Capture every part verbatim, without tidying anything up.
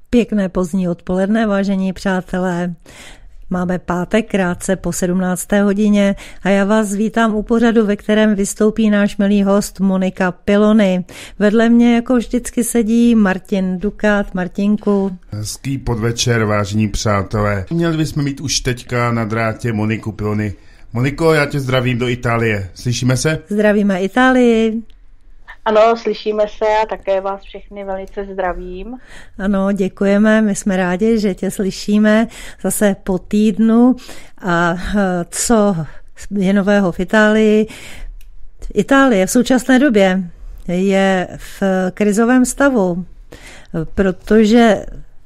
Pěkné pozdní odpoledne, vážení přátelé. Máme pátek krátce po sedmnácté hodině a já vás vítám u pořadu, ve kterém vystoupí náš milý host Monika Pilony. Vedle mě jako vždycky sedí Martin Dukat. Martinku. Hezký podvečer, vážení přátelé. Měli bychom mít už teďka na drátě Moniku Pilony. Moniko, já tě zdravím do Itálie. Slyšíme se? Zdravíme Itálii. Ano, slyšíme se a také vás všechny velice zdravím. Ano, děkujeme, my jsme rádi, že tě slyšíme zase po týdnu. A co je nového v Itálii? Itálie v současné době je v krizovém stavu, protože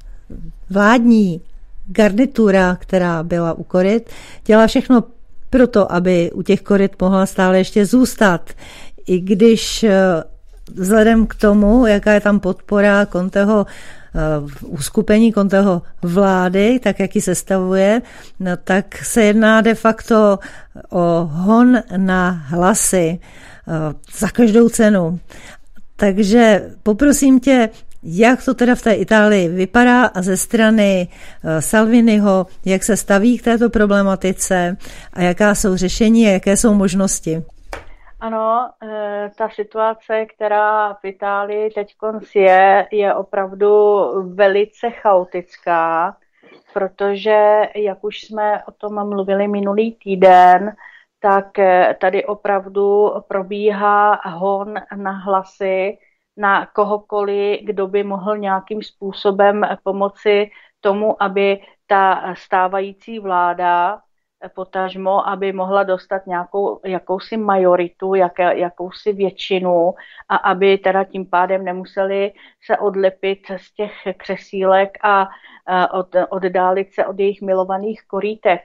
vládní garnitura, která byla u koryt, dělá všechno proto, aby u těch koryt mohla stále ještě zůstat. I když vzhledem k tomu, jaká je tam podpora Conteho uskupení, Conteho vlády, tak jak ji sestavuje, no, tak se jedná de facto o hon na hlasy za každou cenu. Takže poprosím tě, jak to teda v té Itálii vypadá a ze strany Salviniho, jak se staví k této problematice a jaká jsou řešení a jaké jsou možnosti. Ano, ta situace, která v Itálii teď je, je opravdu velice chaotická, protože, jak už jsme o tom mluvili minulý týden, tak tady opravdu probíhá hon na hlasy na kohokoliv, kdo by mohl nějakým způsobem pomoci tomu, aby ta stávající vláda potažmo, aby mohla dostat nějakou jakousi majoritu, jaké, jakousi většinu a aby teda tím pádem nemuseli se odlepit z těch křesílek a od, oddálit se od jejich milovaných korítek.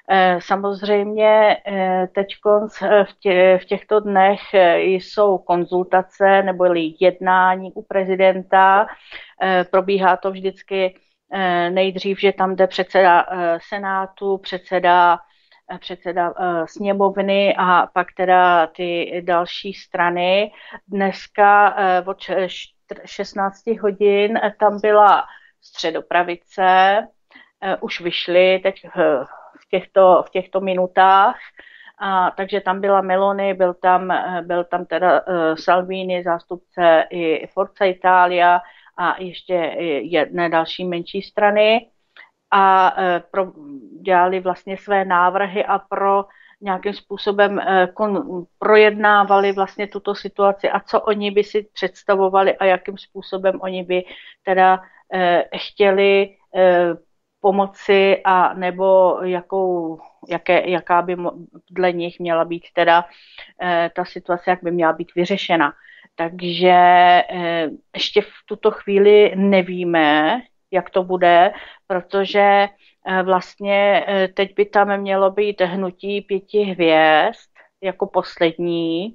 Samozřejmě teď v, tě, v těchto dnech jsou konzultace nebo jednání u prezidenta. Probíhá to vždycky nejdřív, že tam jde předseda senátu, předseda, předseda sněmovny a pak teda ty další strany. Dneska od šestnáct hodin tam byla středopravice, už vyšly teď v těchto, v těchto minutách, a, takže tam byla Meloni, byl tam, byl tam teda Salvini, zástupce i Forza Italia, a ještě jedné další menší strany a pro, dělali vlastně své návrhy a pro nějakým způsobem kon, projednávali vlastně tuto situaci a co oni by si představovali a jakým způsobem oni by teda eh, chtěli eh, pomoci a nebo jakou, jaké, jaká by dle nich měla být teda eh, ta situace, jak by měla být vyřešena. Takže ještě v tuto chvíli nevíme, jak to bude, protože vlastně teď by tam mělo být hnutí pěti hvězd jako poslední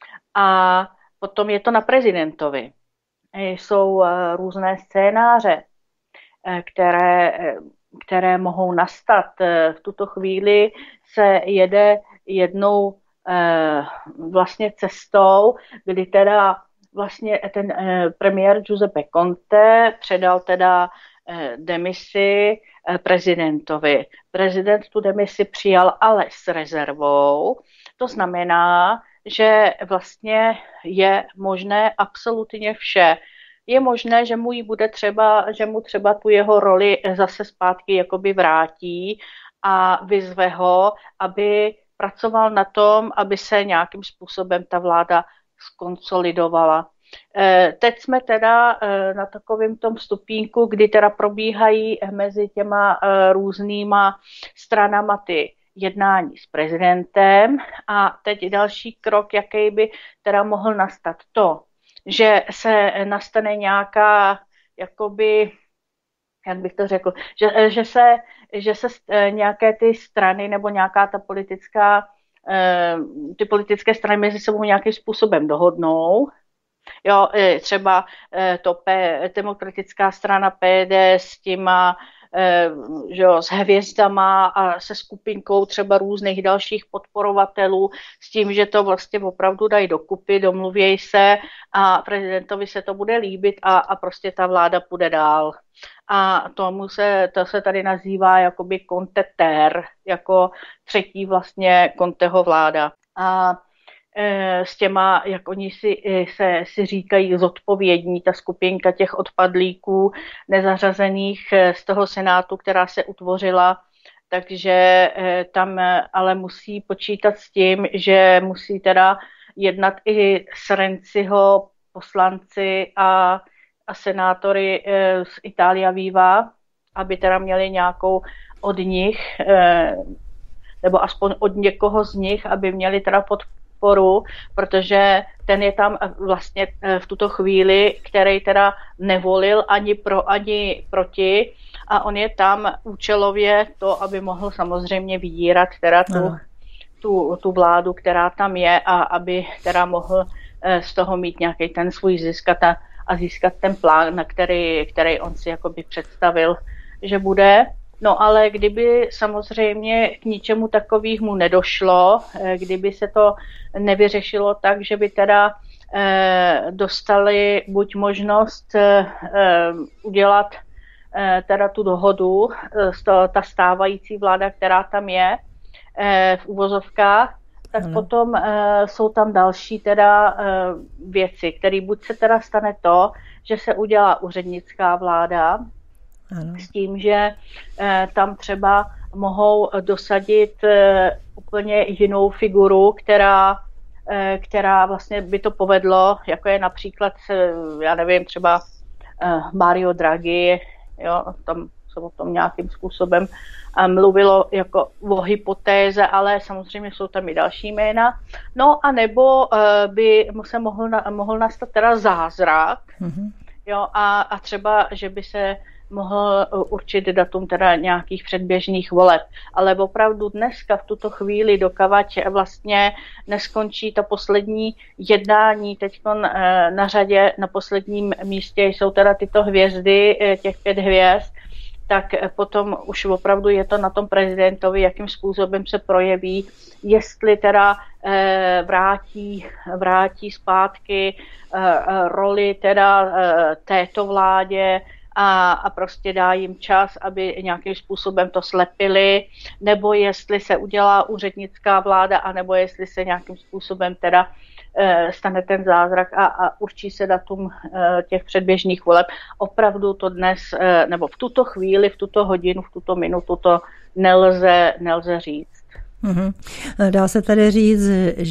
a potom je to na prezidentovi. Jsou různé scénáře, které, které mohou nastat. V tuto chvíli se jede jednou vlastně cestou, kdy teda vlastně ten premiér Giuseppe Conte předal teda demisi prezidentovi. Prezident tu demisi přijal ale s rezervou. To znamená, že vlastně je možné absolutně vše. Je možné, že mu, jí bude třeba, že mu třeba tu jeho roli zase zpátky jakoby vrátí a vyzve ho, aby pracoval na tom, aby se nějakým způsobem ta vláda skonsolidovala. Teď jsme teda na takovém tom stupínku, kdy teda probíhají mezi těma různýma stranama ty jednání s prezidentem a teď další krok, jaký by teda mohl nastat to, že se nastane nějaká, jakoby, jak bych to řekl, že, že, se, že se nějaké ty strany nebo nějaká ta politická, ty politické strany mezi sebou nějakým způsobem dohodnou. Jo, třeba to P, demokratická strana P D s těma že jo, s hvězdama a se skupinkou třeba různých dalších podporovatelů s tím, že to vlastně opravdu dají dokupy, domluvějí se a prezidentovi se to bude líbit a, a prostě ta vláda půjde dál. A tomu se, to se tady nazývá jakoby Conte ter, jako třetí vlastně Conteho vláda. A e, s těma, jak oni si, se, si říkají zodpovědní, ta skupinka těch odpadlíků nezařazených z toho senátu, která se utvořila, takže e, tam ale musí počítat s tím, že musí teda jednat i s Renziho poslanci a a senátory z Italia Viva, aby teda měli nějakou od nich, nebo aspoň od někoho z nich, aby měli teda podporu, protože ten je tam vlastně v tuto chvíli, který teda nevolil ani pro, ani proti a on je tam účelově to, aby mohl samozřejmě vydírat teda tu, tu, tu vládu, která tam je a aby teda mohl z toho mít nějaký ten svůj zisk a ta a získat ten plán, na který, který on si jakoby představil, že bude. No ale kdyby samozřejmě k ničemu takovému nedošlo, kdyby se to nevyřešilo tak, že by teda eh, dostali buď možnost eh, udělat eh, teda tu dohodu, eh, ta stávající vláda, která tam je eh, v uvozovkách, tak ano. Potom uh, jsou tam další teda uh, věci, které buď se teda stane to, že se udělá úřednická vláda ano. s tím, že uh, tam třeba mohou dosadit uh, úplně jinou figuru, která, uh, která vlastně by to povedlo, jako je například, uh, já nevím, třeba uh, Mario Draghi, jo, tam se o tom nějakým způsobem mluvilo jako o hypotéze, ale samozřejmě jsou tam i další jména. No a nebo uh, by se mohl, na, mohl nastat teda zázrak, mm-hmm. jo, a, a třeba, že by se mohl určit datum teda nějakých předběžných voleb. Ale opravdu dneska v tuto chvíli, dokavať vlastně neskončí to poslední jednání, teď na řadě na posledním místě jsou teda tyto hvězdy, těch pět hvězd, tak potom už opravdu je to na tom prezidentovi, jakým způsobem se projeví, jestli teda eh, vrátí, vrátí zpátky eh, roli teda eh, této vládě a, a prostě dá jim čas, aby nějakým způsobem to slepili, nebo jestli se udělá úřednická vláda, anebo jestli se nějakým způsobem teda stane ten zázrak a, a určí se datum těch předběžných voleb. Opravdu to dnes, nebo v tuto chvíli, v tuto hodinu, v tuto minutu to nelze, nelze říct. Mm-hmm. Dá se tady říct,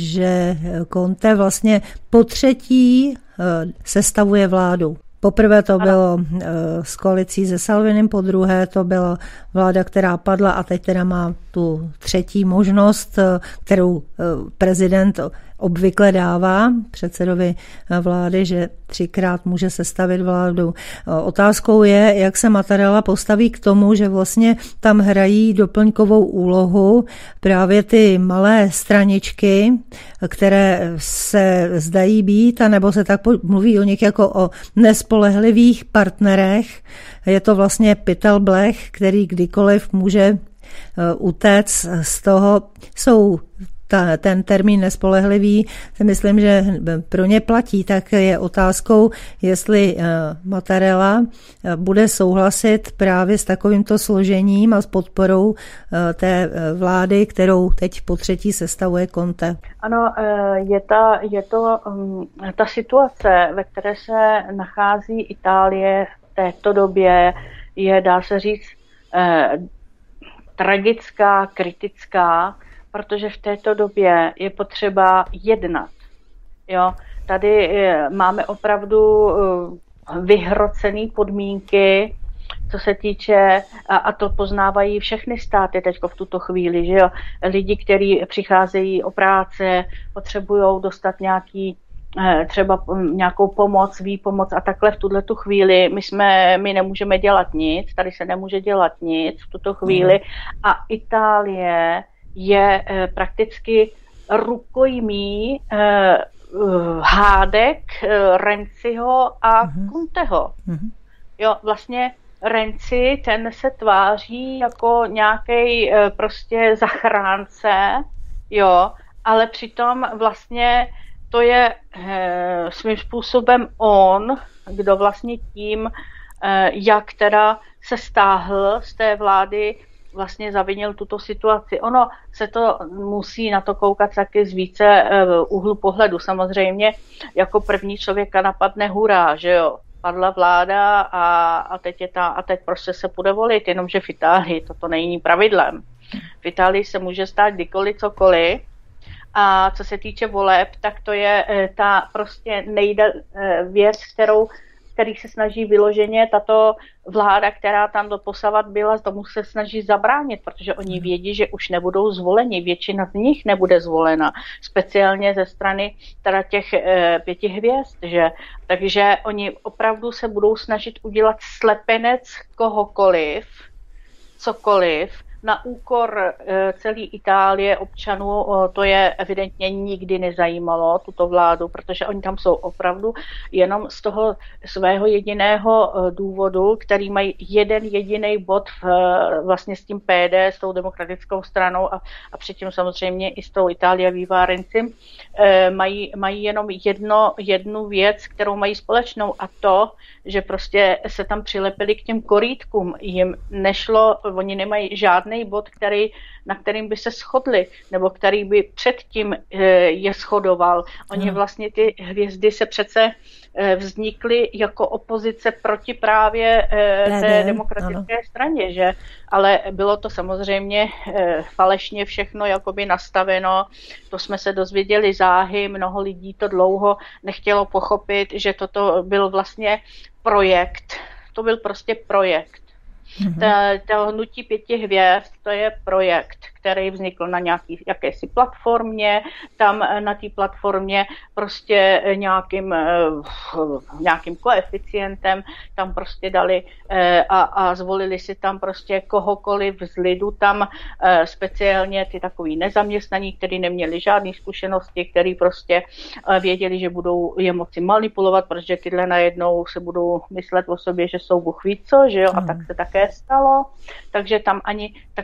že Conte vlastně po třetí sestavuje vládu. Poprvé to bylo s koalicí se Salvinim, po druhé to byla vláda, která padla a teď teda má tu třetí možnost, kterou prezident obvykle dává předsedovi vlády, že třikrát může sestavit vládu. Otázkou je, jak se Mattarella postaví k tomu, že vlastně tam hrají doplňkovou úlohu právě ty malé straničky, které se zdají být, anebo se tak mluví o nich jako o nespolehlivých partnerech. Je to vlastně pytel blech, který kdykoliv může utéct z toho. Jsou Ta, ten termín nespolehlivý, si myslím, že pro ně platí, tak je otázkou, jestli uh, Mattarella uh, bude souhlasit právě s takovýmto složením a s podporou uh, té uh, vlády, kterou teď po třetí sestavuje Conte. Ano, je, ta, je to um, ta situace, ve které se nachází Itálie v této době, je, dá se říct, uh, tragická, kritická, protože v této době je potřeba jednat. Jo? Tady máme opravdu vyhrocené podmínky, co se týče, a, a to poznávají všechny státy teď v tuto chvíli, že jo? Lidi, kteří přicházejí o práce, potřebují dostat nějaký, třeba nějakou pomoc, výpomoc a takhle v tuto chvíli. My, jsme, my nemůžeme dělat nic, tady se nemůže dělat nic v tuto chvíli a Itálie je eh, prakticky rukojmí eh, hádek eh, Renziho a uh-huh. Conteho. Uh-huh. Jo, vlastně Renzi, ten se tváří jako nějaký prostě zachránce, jo, ale přitom vlastně to je e, svým způsobem on, kdo vlastně tím, e, jak teda se stáhl z té vlády, vlastně zavinil tuto situaci. Ono se to musí na to koukat taky z více e, úhlu pohledu. Samozřejmě jako první člověka napadne hurá, že jo. Padla vláda a, a, teď je ta, a teď prostě se půjde volit, jenomže v Itálii toto není pravidlem. V Itálii se může stát kdykoliv cokoliv. A co se týče voleb, tak to je e, ta prostě nejde e, věc, kterou který se snaží vyloženě tato vláda, která tam doposavat byla, tomu se snaží zabránit, protože oni vědí, že už nebudou zvoleni, většina z nich nebude zvolena, speciálně ze strany teda těch e, pěti hvězd, že? Takže oni opravdu se budou snažit udělat slepenec kohokoliv, cokoliv, na úkor e, celé Itálie, občanů, o, to je evidentně nikdy nezajímalo, tuto vládu, protože oni tam jsou opravdu jenom z toho svého jediného e, důvodu, který mají jeden jediný bod v, vlastně s tím P D, s tou demokratickou stranou a, a předtím samozřejmě i s tou Itálie Viva Renzi, e, mají, mají jenom jedno, jednu věc, kterou mají společnou a to, že prostě se tam přilepili k těm korýtkům. Jim nešlo, oni nemají žádný bod, který, na kterým by se shodli, nebo který by předtím je shodoval. Oni vlastně ty hvězdy se přece vznikly jako opozice proti právě té demokratické ano. straně, že? Ale bylo to samozřejmě falešně všechno jakoby nastaveno. To jsme se dozvěděli záhy, mnoho lidí to dlouho nechtělo pochopit, že toto byl vlastně projekt. To byl prostě projekt. Mm-hmm. To hnutí pěti hvězd, to je projekt, který vznikl na nějaký, jakési platformě, tam na té platformě prostě nějakým, nějakým koeficientem tam prostě dali a, a zvolili si tam prostě kohokoliv z lidu, tam speciálně ty takový nezaměstnaní, kteří neměli žádné zkušenosti, kteří prostě věděli, že budou je moci manipulovat, protože tyhle najednou se budou myslet o sobě, že jsou Bůh ví co, že jo, a tak se také stalo, takže tam ani ta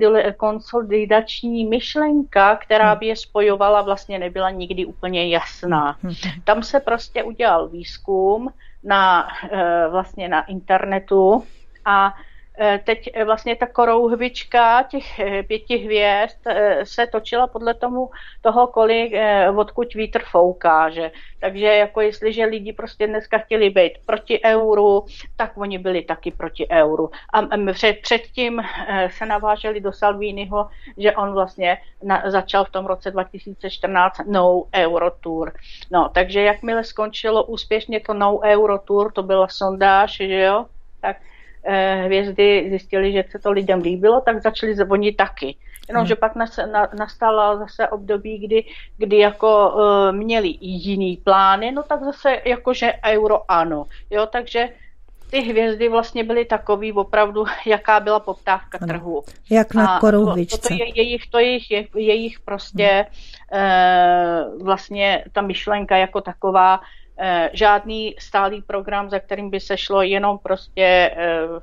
konsolidační myšlenka, která by je spojovala, vlastně nebyla nikdy úplně jasná. Tam se prostě udělal výzkum na, vlastně na internetu a teď vlastně ta korouhvička těch pěti hvězd se točila podle tomu toho, kolik, odkud vítr fouká, že? Takže jako jestliže lidi prostě dneska chtěli být proti euru, tak oni byli taky proti euru. A před, předtím se naváželi do Salviniho, že on vlastně na, začal v tom roce dva tisíce čtrnáct No Euro Tour. No, takže jakmile skončilo úspěšně to No Euro Tour, to byla sondáž, že jo, tak hvězdy zjistili, že se to lidem líbilo, tak začali zvonit taky. Jenomže hmm. pak nas, na, nastala zase období, kdy, kdy jako uh, měli i jiný plány, no tak zase jakože euro ano. Jo, takže ty hvězdy vlastně byly takový opravdu, jaká byla poptávka ano. trhu. Jak na korouhvičce. To, to je jejich, to je jejich, jejich prostě hmm. uh, vlastně ta myšlenka jako taková, žádný stálý program, za kterým by se šlo jenom prostě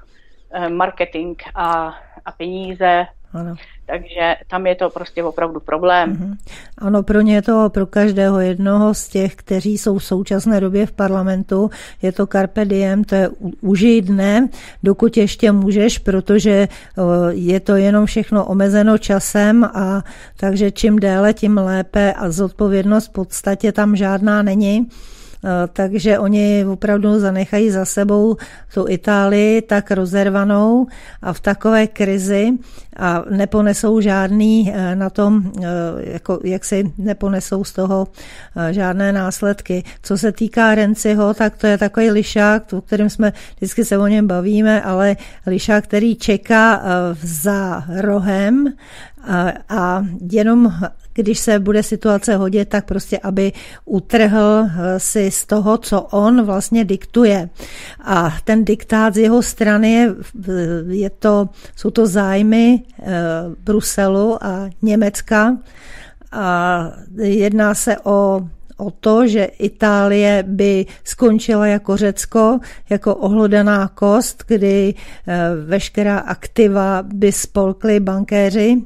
marketing a, a peníze. Ano. Takže tam je to prostě opravdu problém. Mm-hmm. Ano, pro ně je to, pro každého jednoho z těch, kteří jsou v současné době v parlamentu, je to carpe diem, to je užij dne, dokud ještě můžeš, protože je to jenom všechno omezeno časem a takže čím déle, tím lépe a zodpovědnost v podstatě tam žádná není. Takže oni opravdu zanechají za sebou tu Itálii tak rozervanou a v takové krizi a neponesou žádný na tom, jako, jak si neponesou z toho žádné následky. Co se týká Renziho, tak to je takový lišák, o kterém jsme vždycky se o něm bavíme, ale lišák, který čeká za rohem a, a jenom když se bude situace hodit, tak prostě, aby utrhl si z toho, co on vlastně diktuje. A ten diktát z jeho strany je, je to, jsou to zájmy Bruselu a Německa a jedná se o o to, že Itálie by skončila jako Řecko, jako ohlodaná kost, kdy veškerá aktiva by spolkli bankéři.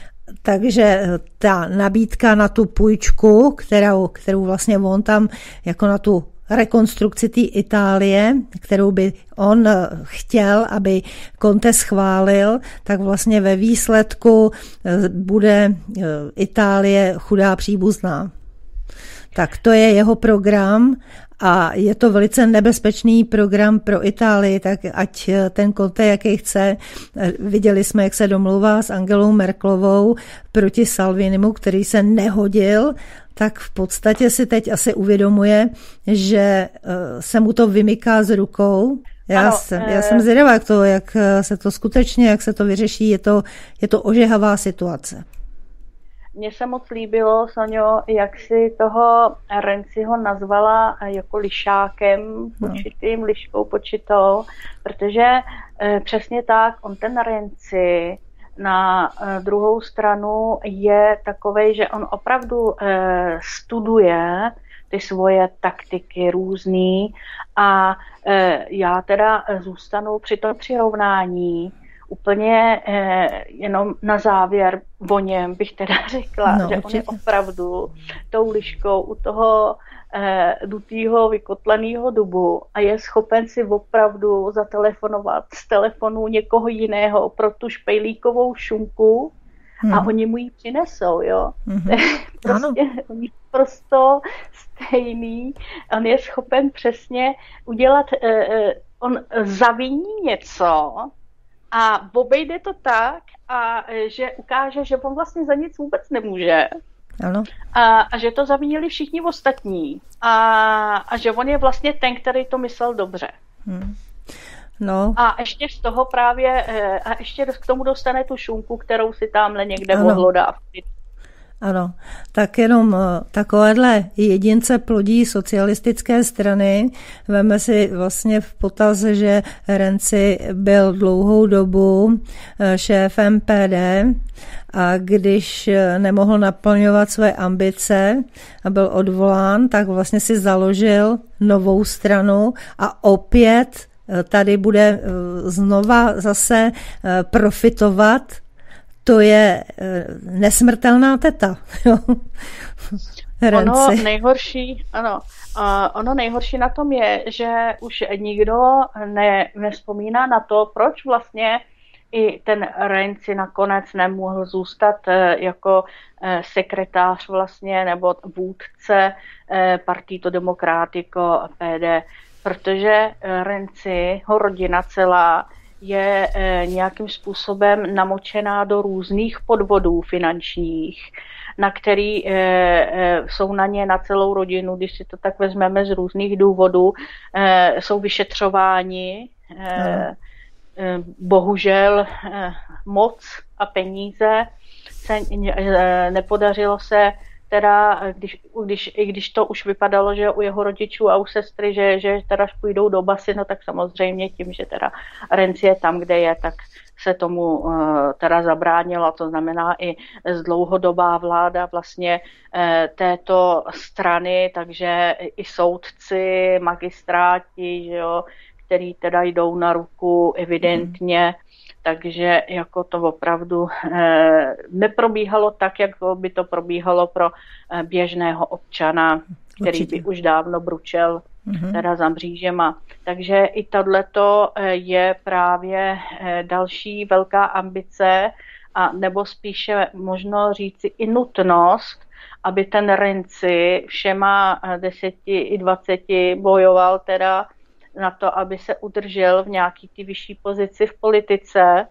Takže ta nabídka na tu půjčku, kterou, kterou vlastně on tam jako na tu rekonstrukci té Itálie, kterou by on chtěl, aby Conte schválil, tak vlastně ve výsledku bude Itálie chudá příbuzná. Tak to je jeho program a je to velice nebezpečný program pro Itálii, tak ať ten Conte, jaký chce. Viděli jsme, jak se domluvá s Angelou Merkelovou proti Salvinimu, který se nehodil, tak v podstatě si teď asi uvědomuje, že se mu to vymyká z rukou. Já, ano, jsem, já jsem zvědavá, jak, to, jak se to skutečně, jak se to vyřeší, je to, je to ožehavá situace. Mně se moc líbilo, Soňo, jak si toho Renziho nazvala jako lišákem počitým, no. liškou počitou, protože e, přesně tak, on ten Renzi na e, druhou stranu je takovej, že on opravdu e, studuje ty svoje taktiky různý a e, já teda zůstanu při tom přirovnání. Úplně eh, jenom na závěr o něm bych teda řekla, no, že určitě. On je opravdu tou liškou u toho eh, dutýho vykotleného dubu a je schopen si opravdu zatelefonovat z telefonu někoho jiného pro tu špejlíkovou šunku hmm. a oni mu ji přinesou, jo. Hmm. prostě, oni prostě stejný, on je schopen přesně udělat, eh, on zaviní něco, a obejde to tak, a že ukáže, že on vlastně za nic vůbec nemůže. Ano. A, a že to zavínili všichni ostatní. A, a že on je vlastně ten, který to myslel dobře. Hmm. No. A ještě z toho právě, a ještě k tomu dostane tu šunku, kterou si tamhle někde odhlodá. Ano, tak jenom takovéhle jedince plodí socialistické strany. Veme si vlastně v potaz, že Renzi byl dlouhou dobu šéfem P D a když nemohl naplňovat své ambice a byl odvolán, tak vlastně si založil novou stranu a opět tady bude znova zase profitovat. To je nesmrtelná teta. Ono nejhorší, ano, ono nejhorší na tom je, že už nikdo ne, nevzpomíná na to, proč vlastně i ten Renzi nakonec nemohl zůstat jako sekretář vlastně nebo vůdce Partito Democratico P D, protože Renzi, ho rodina celá, je e, nějakým způsobem namočená do různých podvodů finančních, na který e, e, jsou na ně na celou rodinu, když si to tak vezmeme z různých důvodů, e, jsou vyšetřováni. E, e, bohužel e, moc a peníze se e, nepodařilo se teda, když, když, i když to už vypadalo, že u jeho rodičů a u sestry, že, že teda půjdou do basy, no tak samozřejmě tím, že teda Renzi je tam, kde je, tak se tomu uh, teda zabránilo. To znamená i z dlouhodobá vláda vlastně uh, této strany, takže i soudci, magistráti, že jo, který teda jdou na ruku evidentně, mm. Takže jako to opravdu eh, neprobíhalo tak, jak by to probíhalo pro eh, běžného občana, který Určitě. by už dávno bručel mm-hmm. teda za mřížema. Takže i tohleto eh, je právě eh, další velká ambice, a nebo spíše možno říci i nutnost, aby ten Renzi všema deseti i dvaceti bojoval teda na to, aby se udržel v nějaký ty vyšší pozici v politice,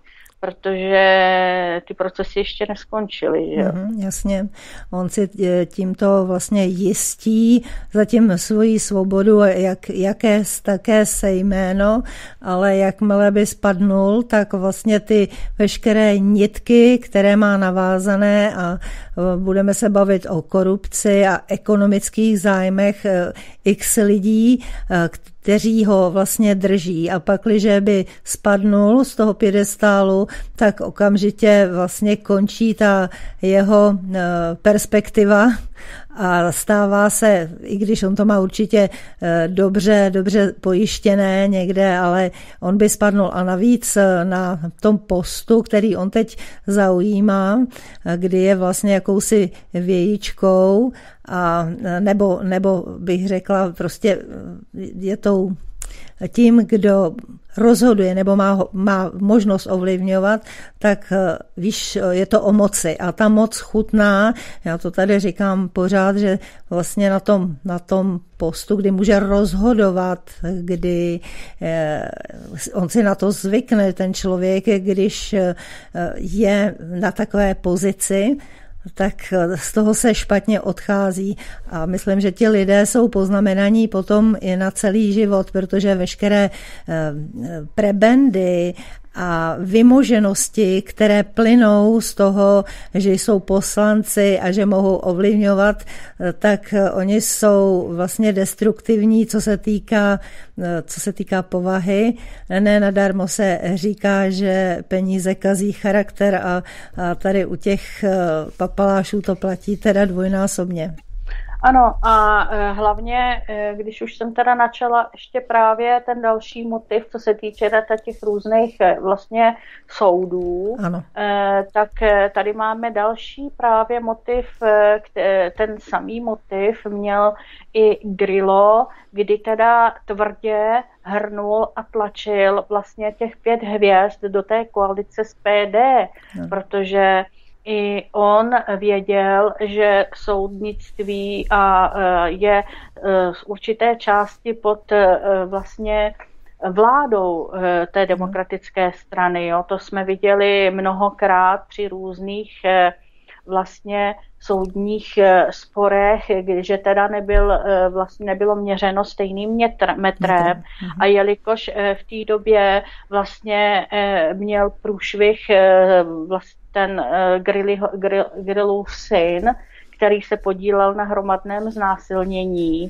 protože ty procesy ještě neskončily. Že? Mm, jasně. On si tímto vlastně jistí zatím svoji svobodu, jak, jaké také se jméno, ale jakmile by spadnul, tak vlastně ty veškeré nitky, které má navázané, a budeme se bavit o korupci a ekonomických zájmech x lidí, kteří ho vlastně drží. A pak, když by spadnul z toho piedestálu, tak okamžitě vlastně končí ta jeho perspektiva a stává se, i když on to má určitě dobře, dobře pojištěné někde, ale on by spadnul a navíc na tom postu, který on teď zaujímá, kdy je vlastně jakousi vějičkou a nebo, nebo bych řekla prostě je tou tím, kdo rozhoduje nebo má, má možnost ovlivňovat, tak víš, je to o moci. A ta moc chutná, já to tady říkám pořád, že vlastně na tom, na tom postu, kdy může rozhodovat, kdy eh, on si na to zvykne, ten člověk, když eh, je na takové pozici, tak z toho se špatně odchází a myslím, že ti lidé jsou poznamenaní potom i na celý život, protože veškeré prebendy a vymoženosti, které plynou z toho, že jsou poslanci a že mohou ovlivňovat, tak oni jsou vlastně destruktivní, co se týká, co se týká povahy. Ne nadarmo se říká, že peníze kazí charakter a, a tady u těch papalášů to platí teda dvojnásobně. Ano a hlavně, když už jsem teda načala ještě právě ten další motiv, co se týče těch různých vlastně soudů, ano. Tak tady máme další právě motiv, ten samý motiv měl i Grillo, kdy teda tvrdě hrnul a tlačil vlastně těch pět hvězd do té koalice s P D, no. Protože i on věděl, že soudnictví a je z určité části pod vlastně vládou té demokratické strany. Jo. To jsme viděli mnohokrát při různých vlastně soudních sporech, že teda nebyl, vlastně nebylo měřeno stejným metr, metrem a jelikož v té době vlastně měl průšvih vlastně ten Grillův syn, který se podílel na hromadném znásilnění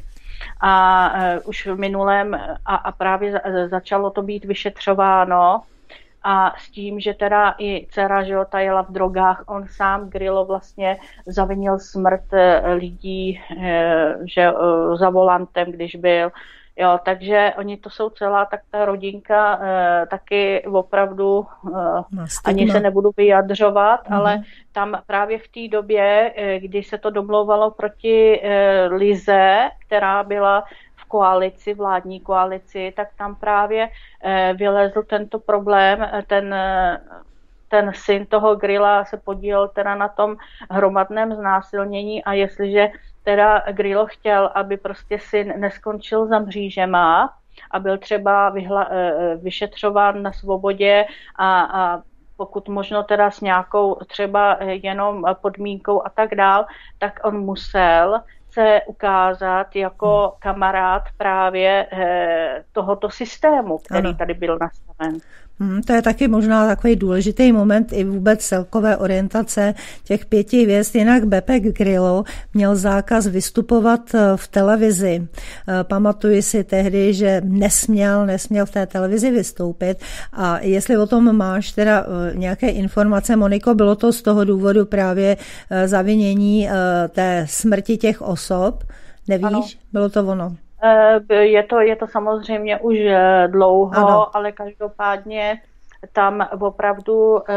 a už v minulém a, a právě začalo to být vyšetřováno a s tím, že teda i dcera, že ta jela v drogách, on sám Grillo vlastně zavinil smrt lidí, že za volantem, když byl. Jo, takže oni to jsou celá tak ta rodinka eh, taky opravdu eh, ani se nebudu vyjadřovat, mm-hmm. ale tam právě v té době, eh, kdy se to domlouvalo proti eh, Lize, která byla v koalici, vládní koalici, tak tam právě eh, vylezl tento problém, ten eh, ten syn toho Grilla se podílel teda na tom hromadném znásilnění a jestliže teda Grillo chtěl, aby prostě syn neskončil za mřížema a byl třeba vyhla, vyšetřován na svobodě a, a pokud možno teda s nějakou třeba jenom podmínkou a tak dál, tak on musel se ukázat jako kamarád právě tohoto systému, který ano. tady byl nastaven. Hmm, to je taky možná takový důležitý moment i vůbec celkové orientace těch pěti hvězd. Jinak Beppe Grillo měl zákaz vystupovat v televizi. Pamatuji si tehdy, že nesměl, nesměl v té televizi vystoupit. A jestli o tom máš teda nějaké informace, Moniko, bylo to z toho důvodu právě zavinění té smrti těch osob? Nevíš? Ano. Bylo to ono? Je to, je to samozřejmě už dlouho, ano. ale každopádně tam opravdu eh,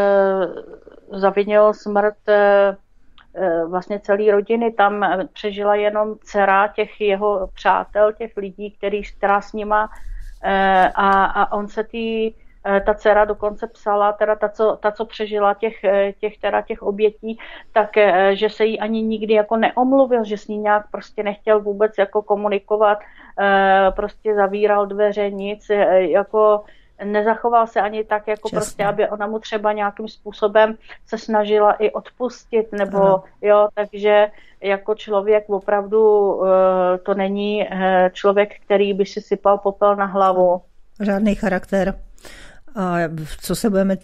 zavinil smrt eh, vlastně celé rodiny. Tam přežila jenom dcera těch jeho přátel, těch lidí, který, která s nima eh, a, a on se tý ta dcera dokonce psala, teda ta, co, ta, co přežila těch, těch, teda těch obětí, tak že se jí ani nikdy jako neomluvil, že s ní nějak prostě nechtěl vůbec jako komunikovat, prostě zavíral dveře, nic, jako nezachoval se ani tak, jako Česně. prostě, aby ona mu třeba nějakým způsobem se snažila i odpustit, nebo ano. jo, takže jako člověk opravdu to není člověk, který by si sypal popel na hlavu. Žádný charakter. A co se budeme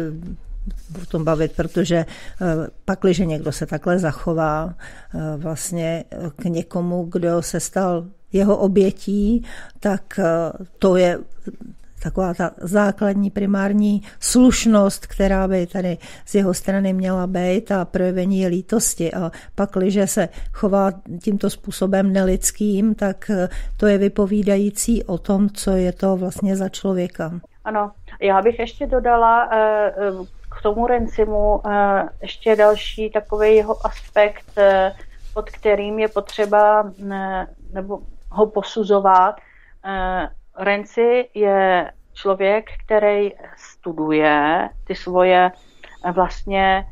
o tom bavit, protože pakliže někdo se takhle zachová vlastně k někomu, kdo se stal jeho obětí, tak to je taková ta základní primární slušnost, která by tady z jeho strany měla být a projevení lítosti. A pakliže se chová tímto způsobem nelidským, tak to je vypovídající o tom, co je to vlastně za člověka. Ano, já bych ještě dodala k tomu Renzimu ještě další takový jeho aspekt, pod kterým je potřeba nebo ho posuzovat. Renzi je člověk, který studuje ty svoje vlastně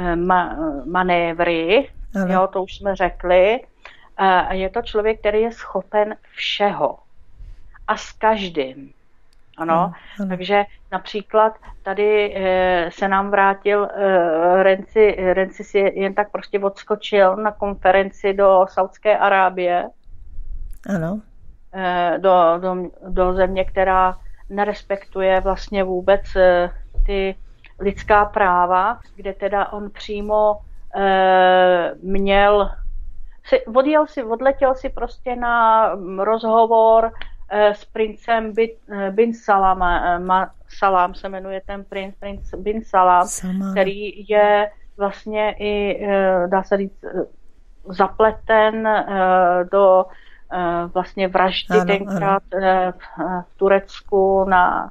manévry, jo, to už jsme řekli. Je to člověk, který je schopen všeho a s každým. Ano, ano, ano. Takže například tady e, se nám vrátil e, Renzi, Renzi si jen tak prostě odskočil na konferenci do Saudské Arábie. Ano. E, do, do, do země, která nerespektuje vlastně vůbec e, ty lidská práva, kde teda on přímo e, měl, si, odjel si, odletěl si prostě na rozhovor s princem bin Salam, Salam se jmenuje ten princ, princ bin Salam, Sama. Který je vlastně i, dá se říct, zapleten do vlastně vraždy ano, tenkrát ano. v Turecku na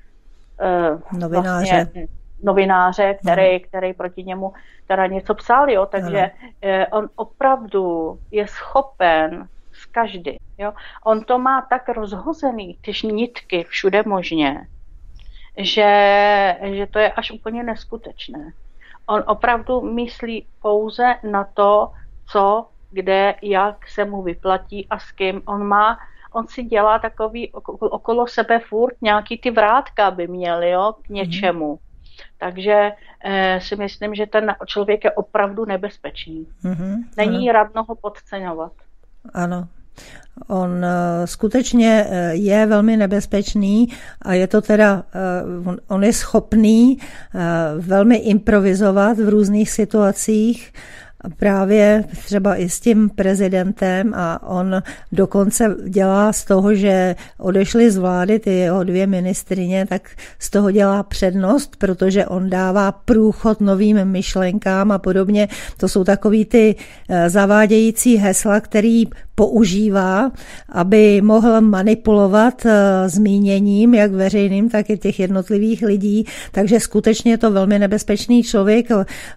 novináře, vlastně, novináře který, který proti němu teda něco psal, jo, takže ano. On opravdu je schopen s každý. Jo? On to má tak rozhozený, ty nitky všude možně, že, že to je až úplně neskutečné. On opravdu myslí pouze na to, co, kde, jak se mu vyplatí a s kým. On má, on si dělá takový okolo sebe furt nějaký ty vrátka by měl, jo, k něčemu. Mm. Takže eh, si myslím, že ten člověk je opravdu nebezpečný. Mm-hmm, Není ano. radno ho podceňovat. Ano. On skutečně je velmi nebezpečný a je to teda, on je schopný velmi improvizovat v různých situacích, právě třeba i s tím prezidentem a on dokonce dělá z toho, že odešly z vlády ty jeho dvě ministryně, tak z toho dělá přednost, protože on dává průchod novým myšlenkám a podobně. To jsou takový ty zavádějící hesla, který používá, aby mohl manipulovat zmíněním, jak veřejným, tak i těch jednotlivých lidí. Takže skutečně je to velmi nebezpečný člověk.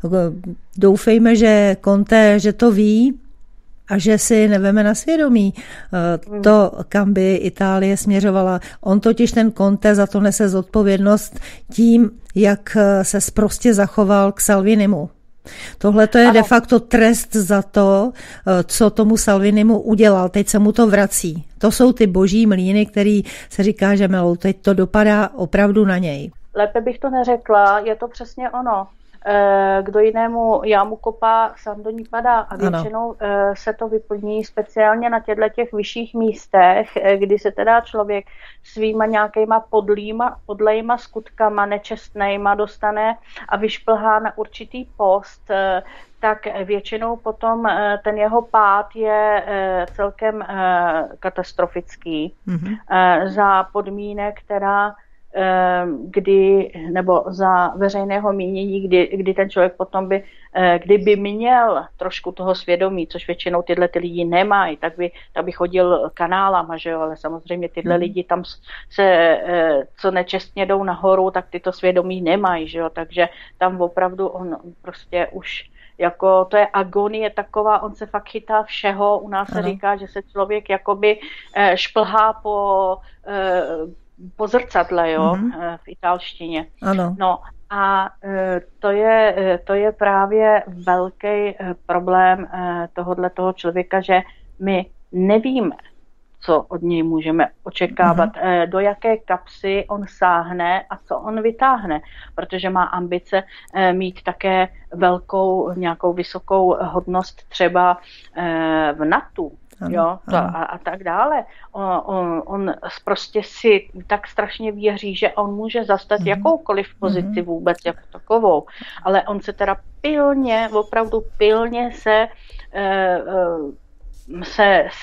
Doufejme, že Conte, že to ví a že si neveme na svědomí to, kam by Itálie směřovala. On totiž ten Conte za to nese zodpovědnost tím, jak se sprostě zachoval k Salvinimu. Tohle to je ano. de facto trest za to, co tomu Salvinimu udělal. Teď se mu to vrací. To jsou ty boží mlýny, který se říká, že melou. Teď to dopadá opravdu na něj. Lépe bych to neřekla, je to přesně ono. Kdo jinému jámu kopá, sám do ní padá a většinou ano. se to vyplní speciálně na těchto těch vyšších místech, kdy se teda člověk svýma nějakýma podlýma, podlejma skutkama, nečestnejma dostane a vyšplhá na určitý post, tak většinou potom ten jeho pád je celkem katastrofický mm-hmm. za podmínek, která kdy, nebo za veřejného mínění, kdy, kdy ten člověk potom by, kdyby měl trošku toho svědomí, což většinou tyhle ty lidi nemají, tak by, tak by chodil kanálama, že jo, ale samozřejmě tyhle mm. lidi tam se, co nečestně jdou nahoru, tak ty to svědomí nemají, že jo, takže tam opravdu on prostě už jako to je agonie taková, on se fakt chytá všeho, u nás ano. se říká, že se člověk jakoby šplhá po po zrcadle, jo, mm-hmm. v italštině. Ano. No a to je, to je právě velký problém tohohle toho člověka, že my nevíme, co od něj můžeme očekávat, mm-hmm. do jaké kapsy on sáhne a co on vytáhne, protože má ambice mít také velkou, nějakou vysokou hodnost třeba v NATO. Ano, jo, to a, a tak dále. On, on, on prostě si tak strašně věří, že on může zastat mm. jakoukoliv pozici mm. vůbec jako takovou, ale on se teda pilně, opravdu pilně se, se, se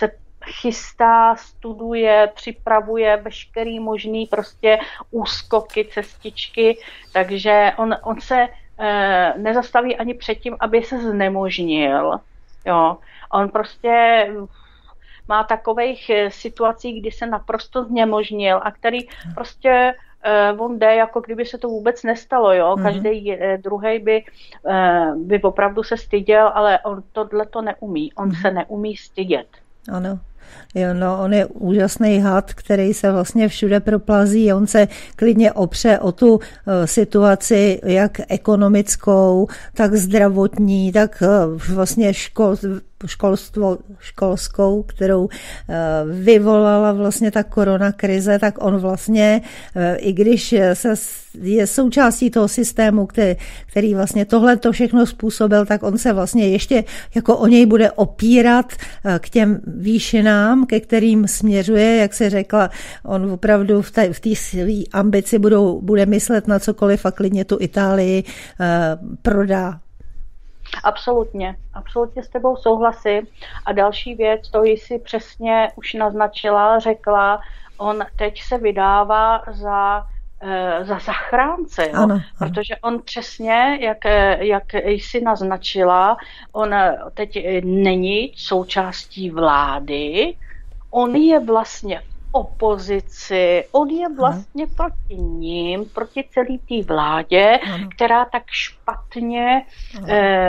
chystá, studuje, připravuje veškerý možný prostě úskoky, cestičky, takže on, on se e, nezastaví ani předtím, aby se znemožnil. Jo. On prostě má takových situací, kdy se naprosto znemožnil a který prostě uh, on jde, jako kdyby se to vůbec nestalo, jo. Mm-hmm. Každý uh, druhý by, uh, by opravdu se styděl, ale on tohle to neumí. On mm-hmm. se neumí stydět. Ano. Jo, no, on je úžasný had, který se vlastně všude proplazí. On se klidně opře o tu uh, situaci, jak ekonomickou, tak zdravotní, tak uh, vlastně škol, školstvo, školskou, kterou uh, vyvolala vlastně ta koronakrize, tak on vlastně, uh, i když se je součástí toho systému, který, který vlastně tohle to všechno způsobil, tak on se vlastně ještě jako o něj bude opírat uh, k těm výšinám, ke kterým směřuje, jak se řekla, on opravdu v té v té své ambici budou, bude myslet na cokoliv a klidně tu Itálii uh, prodá. Absolutně, absolutně s tebou souhlasím. A další věc, to jsi přesně už naznačila, řekla, on teď se vydává za, za zachránce, jo? Ano, ano. Protože on přesně, jak, jak jsi naznačila, on teď není součástí vlády, on je vlastně opozici, on je vlastně Aha. proti ním, proti celé té vládě, Aha. která tak špatně eh,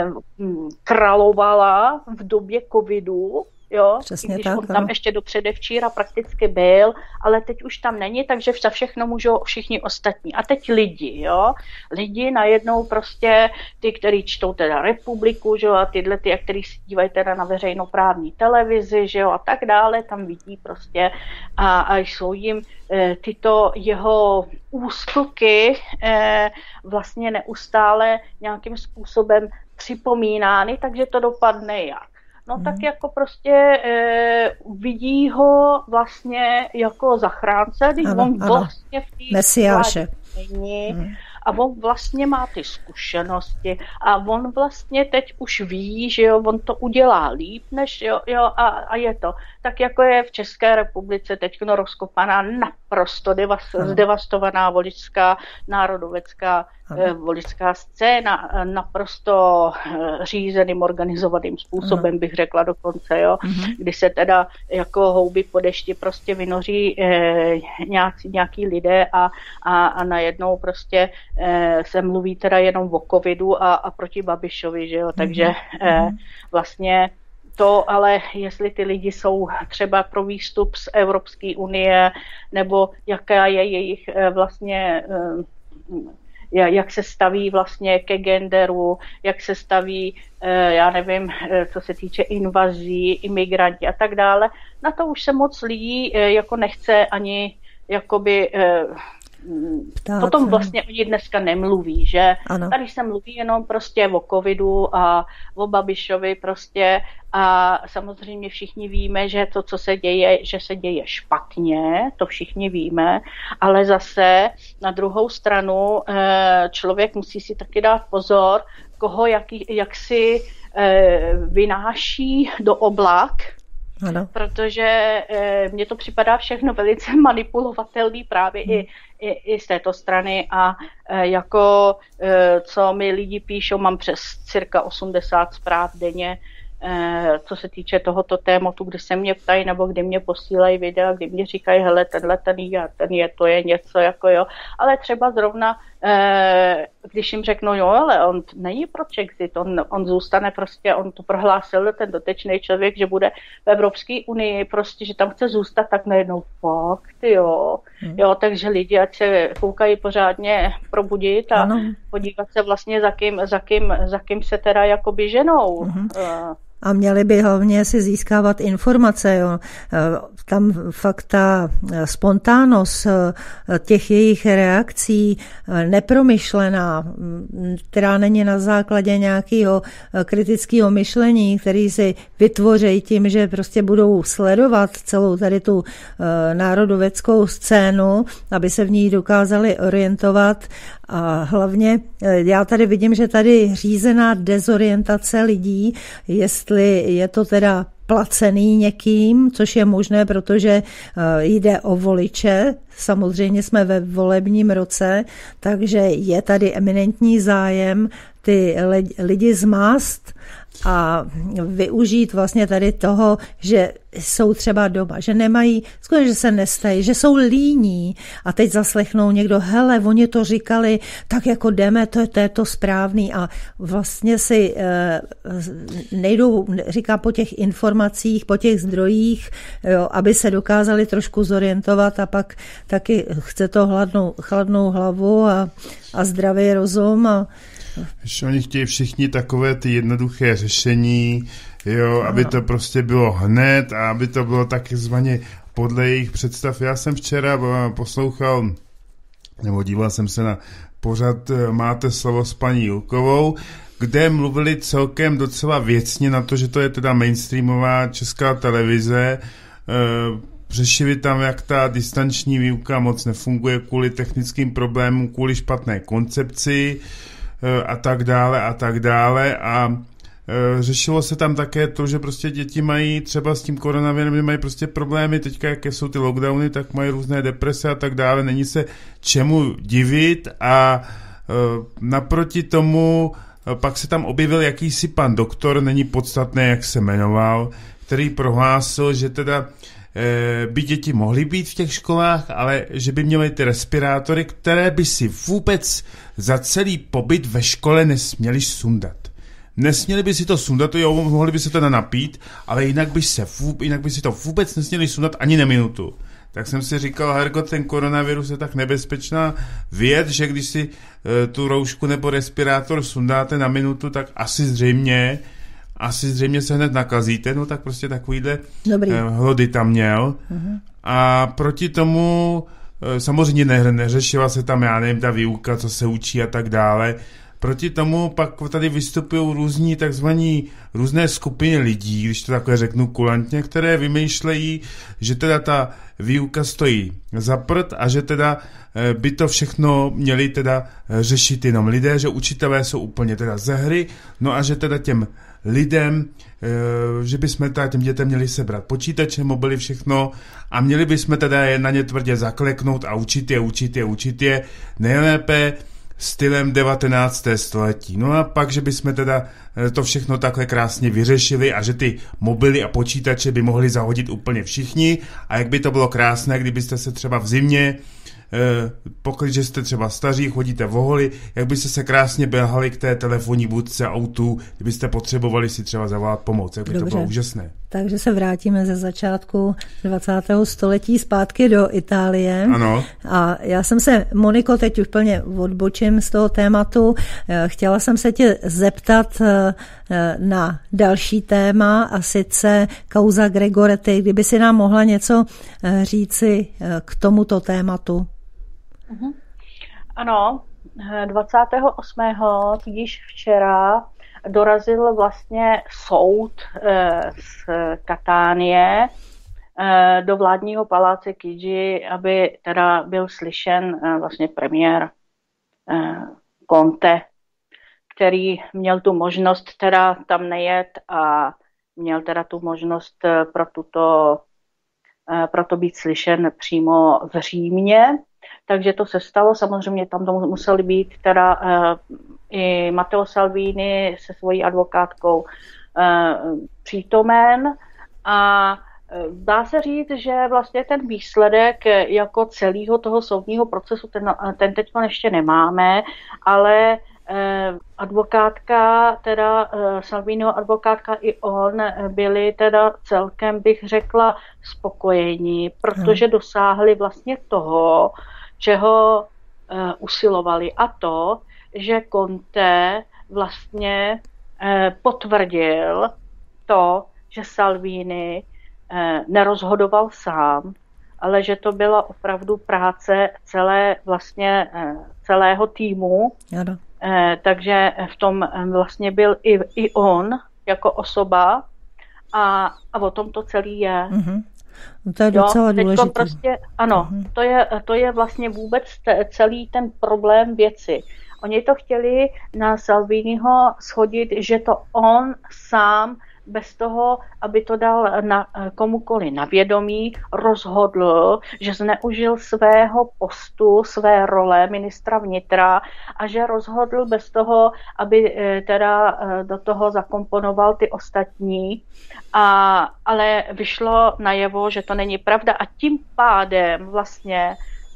královala v době covidu, jo, Přesně i když tak, on tam no. ještě do předevčíra prakticky byl, ale teď už tam není, takže za všechno můžou všichni ostatní. A teď lidi, jo, lidi najednou prostě, ty, kteří čtou teda Republiku, že jo, a tyhle ty, kteří si dívají teda na veřejnoprávní televizi, že jo, a tak dále, tam vidí prostě a, a jsou jim e, tyto jeho úskoky e, vlastně neustále nějakým způsobem připomínány, takže to dopadne jak? No hmm. tak jako prostě e, vidí ho vlastně jako zachránce, když ano, on ano. vlastně v té Mesiáše není hmm. a on vlastně má ty zkušenosti a on vlastně teď už ví, že jo, on to udělá líp, než jo, jo a, a je to. Tak jako je v České republice teď rozkopaná naprosto devas, zdevastovaná voličská, národovecká eh, voličská scéna, naprosto eh, řízeným, organizovaným způsobem ano. bych řekla dokonce, jo, uh-huh. kdy se teda jako houby po dešti prostě vynoří eh, nějaký, nějaký lidé a, a, a najednou prostě eh, se mluví teda jenom o covidu a, a proti Babišovi, že jo, takže uh-huh. eh, vlastně to, ale jestli ty lidi jsou třeba pro výstup z Evropské unie, nebo jaká je jejich vlastně, jak se staví vlastně ke genderu, jak se staví, já nevím, co se týče invazí, imigranti a tak dále, na to už se moc lidí jako nechce ani jakoby Tak, potom vlastně oni dneska nemluví, že? Ano. Tady se mluví jenom prostě o covidu a o Babišovi prostě a samozřejmě všichni víme, že to, co se děje, že se děje špatně, to všichni víme, ale zase na druhou stranu člověk musí si taky dát pozor, koho jak, jak si vynáší do oblak, ano. Protože e, mně to připadá všechno velice manipulovatelný právě hmm. i, i, i z této strany a e, jako e, co mi lidi píšou, mám přes cirka osmdesát zpráv denně, e, co se týče tohoto tématu, kdy se mě ptají nebo kdy mě posílají videa, kdy mě říkají, hele, tenhle ten je, ten je, to je něco jako jo, ale třeba zrovna e, když jim řeknu, jo, ale on není pro Czexit, on, on zůstane prostě, on to prohlásil, ten dotyčný člověk, že bude v Evropské unii, prostě, že tam chce zůstat, tak najednou fakt, jo. Hmm. Jo, takže lidi, ať se koukají pořádně probudit a ano. podívat se vlastně, za kým, za kým, za kým se teda jakoby ženou. Hmm. Uh, A měli by hlavně si získávat informace. Jo. Tam fakt ta spontánnost těch jejich reakcí nepromyšlená, která není na základě nějakého kritického myšlení, který si vytvoří tím, že prostě budou sledovat celou tady tu národoveckou scénu, aby se v ní dokázali orientovat. A hlavně já tady vidím, že tady řízená dezorientace lidí, jestli je to teda placený někým, což je možné, protože jde o voliče. Samozřejmě jsme ve volebním roce, takže je tady eminentní zájem ty lidi zmást a využít vlastně tady toho, že jsou třeba doma, že nemají, skutečně, že se nestají, že jsou líní a teď zaslechnou někdo, hele, oni to říkali, tak jako jdeme, to je to, je to správný a vlastně si e, nejdou, říká po těch informacích, po těch zdrojích, jo, aby se dokázali trošku zorientovat a pak taky chce to hladnou, chladnou hlavu a, a zdravý rozum a Že oni chtějí všichni takové ty jednoduché řešení, jo, aby to prostě bylo hned a aby to bylo takzvaně podle jejich představ. Já jsem včera poslouchal, nebo díval jsem se na pořad Máte slovo s paní Julkovou, kde mluvili celkem docela věcně na to, že to je teda mainstreamová česká televize. Řešili tam, jak ta distanční výuka moc nefunguje kvůli technickým problémům, kvůli špatné koncepci a tak dále a tak dále a e, řešilo se tam také to, že prostě děti mají třeba s tím koronavirem, mají prostě problémy, teďka jaké jsou ty lockdowny, tak mají různé deprese a tak dále, není se čemu divit a e, naproti tomu e, pak se tam objevil jakýsi pan doktor, není podstatné, jak se jmenoval, který prohlásil, že teda by děti mohly být v těch školách, ale že by měly ty respirátory, které by si vůbec za celý pobyt ve škole nesměli sundat. Nesměli by si to sundat, jo, mohli by se teda napít, ale jinak by, se, jinak by si to vůbec nesměli sundat ani na minutu. Tak jsem si říkal, herko, ten koronavirus je tak nebezpečná věc, že když si e, tu roušku nebo respirátor sundáte na minutu, tak asi zřejmě asi zřejmě se hned nakazíte, no tak prostě takovýhle eh, hlody tam měl. Uh-huh. A proti tomu eh, samozřejmě ne, neřešila se tam, já nevím, ta výuka, co se učí a tak dále. Proti tomu pak tady vystupují různí takzvaní různé skupiny lidí, když to takhle řeknu kulantně, které vymýšlejí, že teda ta výuka stojí za prd a že teda eh, by to všechno měli teda řešit jenom lidé, že učitelé jsou úplně teda ze hry, no a že teda těm lidem, že bychom teda těm dětem měli sebrat počítače, mobily, všechno a měli bychom teda je na ně tvrdě zakleknout a učit je, učit je, učit je nejlépe stylem devatenáctého století. No a pak, že bychom teda to všechno takhle krásně vyřešili a že ty mobily a počítače by mohli zahodit úplně všichni a jak by to bylo krásné, kdybyste se třeba v zimě pokud že jste třeba staří, chodíte v oholi, jak byste se krásně běhali k té telefonní budce autu, kdybyste potřebovali si třeba zavolat pomoc, jak by Dobře. To bylo úžasné. Takže se vrátíme ze začátku dvacátého století zpátky do Itálie. Ano. A já jsem se, Moniko, teď úplně odbočím z toho tématu, chtěla jsem se tě zeptat na další téma a sice kauza Gregoretti, kdyby si nám mohla něco říci k tomuto tématu. Ano, dvacátého osmého již včera dorazil vlastně soud z Katánie do vládního paláce Chigi, aby teda byl slyšen vlastně premiér Conte, který měl tu možnost teda tam nejet a měl teda tu možnost pro, tuto, pro to být slyšen přímo v Římě. Takže to se stalo, samozřejmě tam to museli být teda uh, i Matteo Salvini se svojí advokátkou uh, přítomen a uh, dá se říct, že vlastně ten výsledek jako celého toho soudního procesu, ten, ten teď ještě nemáme, ale uh, advokátka, teda uh, Salviniho advokátka i on byli teda celkem, bych řekla, spokojení, protože hmm. dosáhli vlastně toho, čeho uh, usilovali, a to, že Conte vlastně uh, potvrdil to, že Salvini uh, nerozhodoval sám, ale že to byla opravdu práce celé, vlastně, uh, celého týmu. Uh, takže v tom vlastně byl i, i on jako osoba a, a o tom to celý je. Mm-hmm. No to je docela důležité. Prostě, ano, uh-huh. to, je, to je vlastně vůbec te, celý ten problém věci. Oni to chtěli na Salviniho shodit, že to on sám bez toho, aby to dal na, komukoli na vědomí, rozhodl, že zneužil svého postu, své role ministra vnitra a že rozhodl bez toho, aby teda do toho zakomponoval ty ostatní. A, ale vyšlo najevo, že to není pravda a tím pádem vlastně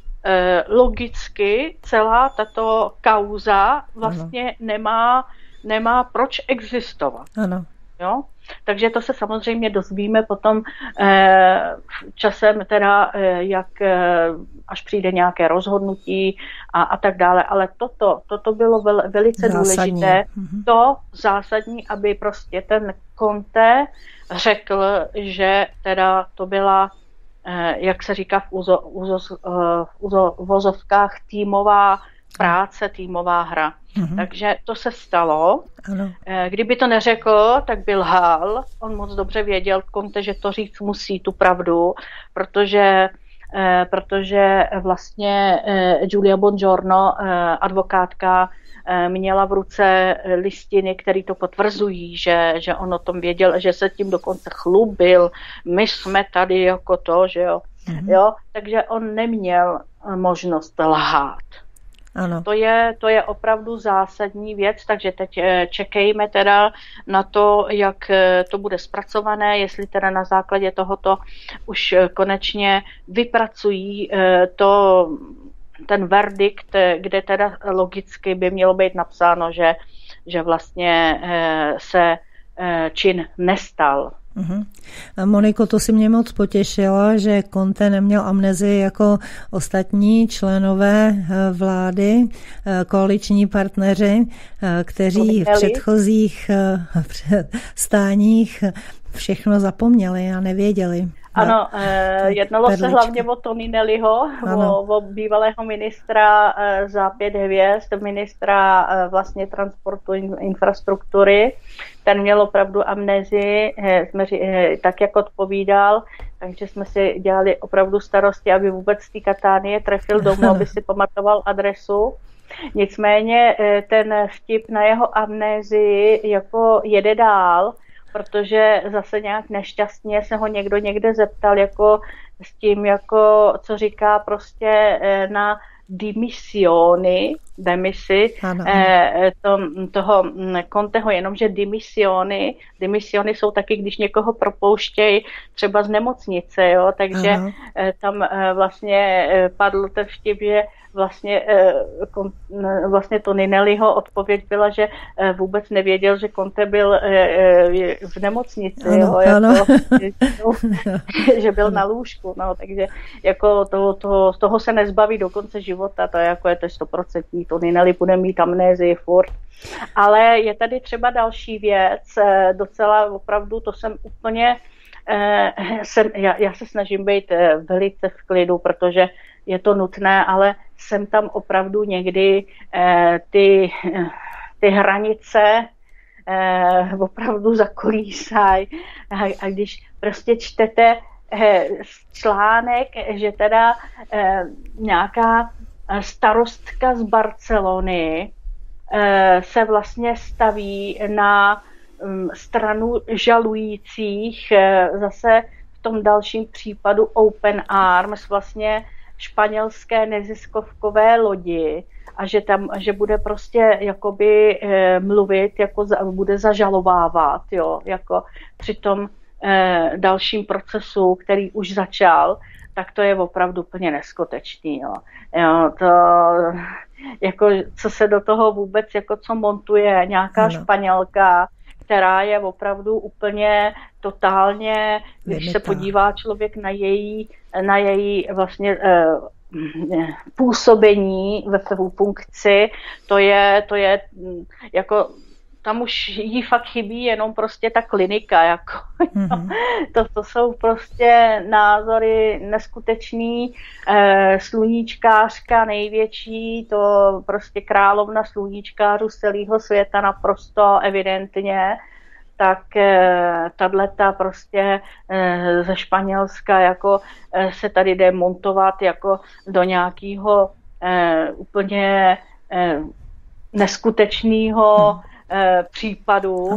logicky celá tato kauza vlastně ano. nemá, nemá proč existovat. Ano. Jo? Takže to se samozřejmě dozvíme potom eh, časem, teda, eh, jak eh, až přijde nějaké rozhodnutí a, a tak dále. Ale toto, toto bylo vel, velice zásadní. důležité. Mhm. To zásadní, aby prostě ten Conte řekl, že teda to byla, eh, jak se říká v, úzo, úzo, eh, v úzo, vozovkách, týmová práce, týmová hra. Uhum. Takže to se stalo. Ano. Kdyby to neřekl, tak by lhal. On moc dobře věděl, Conte, že to říct musí tu pravdu, protože, protože vlastně Giulia Bongiorno, advokátka, měla v ruce listiny, které to potvrzují, že, že on o tom věděl, že se tím dokonce chlubil. My jsme tady jako to, že jo. Uhum. jo? Takže on neměl možnost lhát. Ano. To je, to je opravdu zásadní věc, takže teď čekejme teda na to, jak to bude zpracované, jestli teda na základě tohoto už konečně vypracují to, ten verdikt, kde teda logicky by mělo být napsáno, že, že vlastně se čin nestal. Uhum. Moniko, to si mě moc potěšila, že Conte neměl amnezii jako ostatní členové vlády, koaliční partneři, kteří v předchozích stáních všechno zapomněli a nevěděli. Ano, jednalo perličky. Se hlavně o Toninelliho, o, o bývalého ministra za pět hvězd, ministra vlastně transportu, infrastruktury. Ten měl opravdu amnézii, jsme, tak jak odpovídal, takže jsme si dělali opravdu starosti, aby vůbec z té Katánie trefil domů, aby si pamatoval adresu. Nicméně ten vtip na jeho amnézii jako jede dál, protože zase nějak nešťastně se ho někdo někde zeptal, jako s tím, jako co říká prostě na dimissiony, demisi, eh, to, toho Conteho, jenomže dimissiony, dimissiony jsou taky, když někoho propouštějí třeba z nemocnice, jo, takže eh, tam eh, vlastně eh, padl ten vtip, že vlastně, eh, kon, vlastně Toninelliho odpověď byla, že eh, vůbec nevěděl, že Conte byl eh, v nemocnici, ano, jo, ano. Jako, že byl na lůžku, no, takže jako toho, toho, toho se nezbaví do konce života, to je jako je to stoprocentní, Toninelli bude mít amnézii furt. Ale je tady třeba další věc, docela opravdu, to jsem úplně, eh, jsem, já, já se snažím být eh, velice v klidu, protože je to nutné, ale jsem tam opravdu někdy eh, ty, ty hranice eh, opravdu zakolísají. A, a když prostě čtete eh, článek, že teda eh, nějaká starostka z Barcelony eh, se vlastně staví na um, stranu žalujících eh, zase v tom dalším případu Open Arms, vlastně španělské neziskovkové lodi, a že tam, že bude prostě jakoby e, mluvit, jako za, bude zažalovávat, jo, jako při tom e, dalším procesu, který už začal, tak to je opravdu úplně neskutečný, jo. jo to, jako, co se do toho vůbec, jako co montuje nějaká ano. Španělka, která je opravdu úplně totálně, když Vědita. Se podívá člověk na její, na její vlastně eh, působení ve své funkci, to je, to je jako, tam už jí fakt chybí jenom prostě ta klinika, jako, mm-hmm. to, to jsou prostě názory neskutečný, eh, sluníčkářka největší, to prostě královna sluníčkářů z celého světa naprosto evidentně, tak eh, tato prostě eh, ze Španělska jako eh, se tady jde montovat jako do nějakého eh, úplně eh, neskutečného hmm. případu, ano.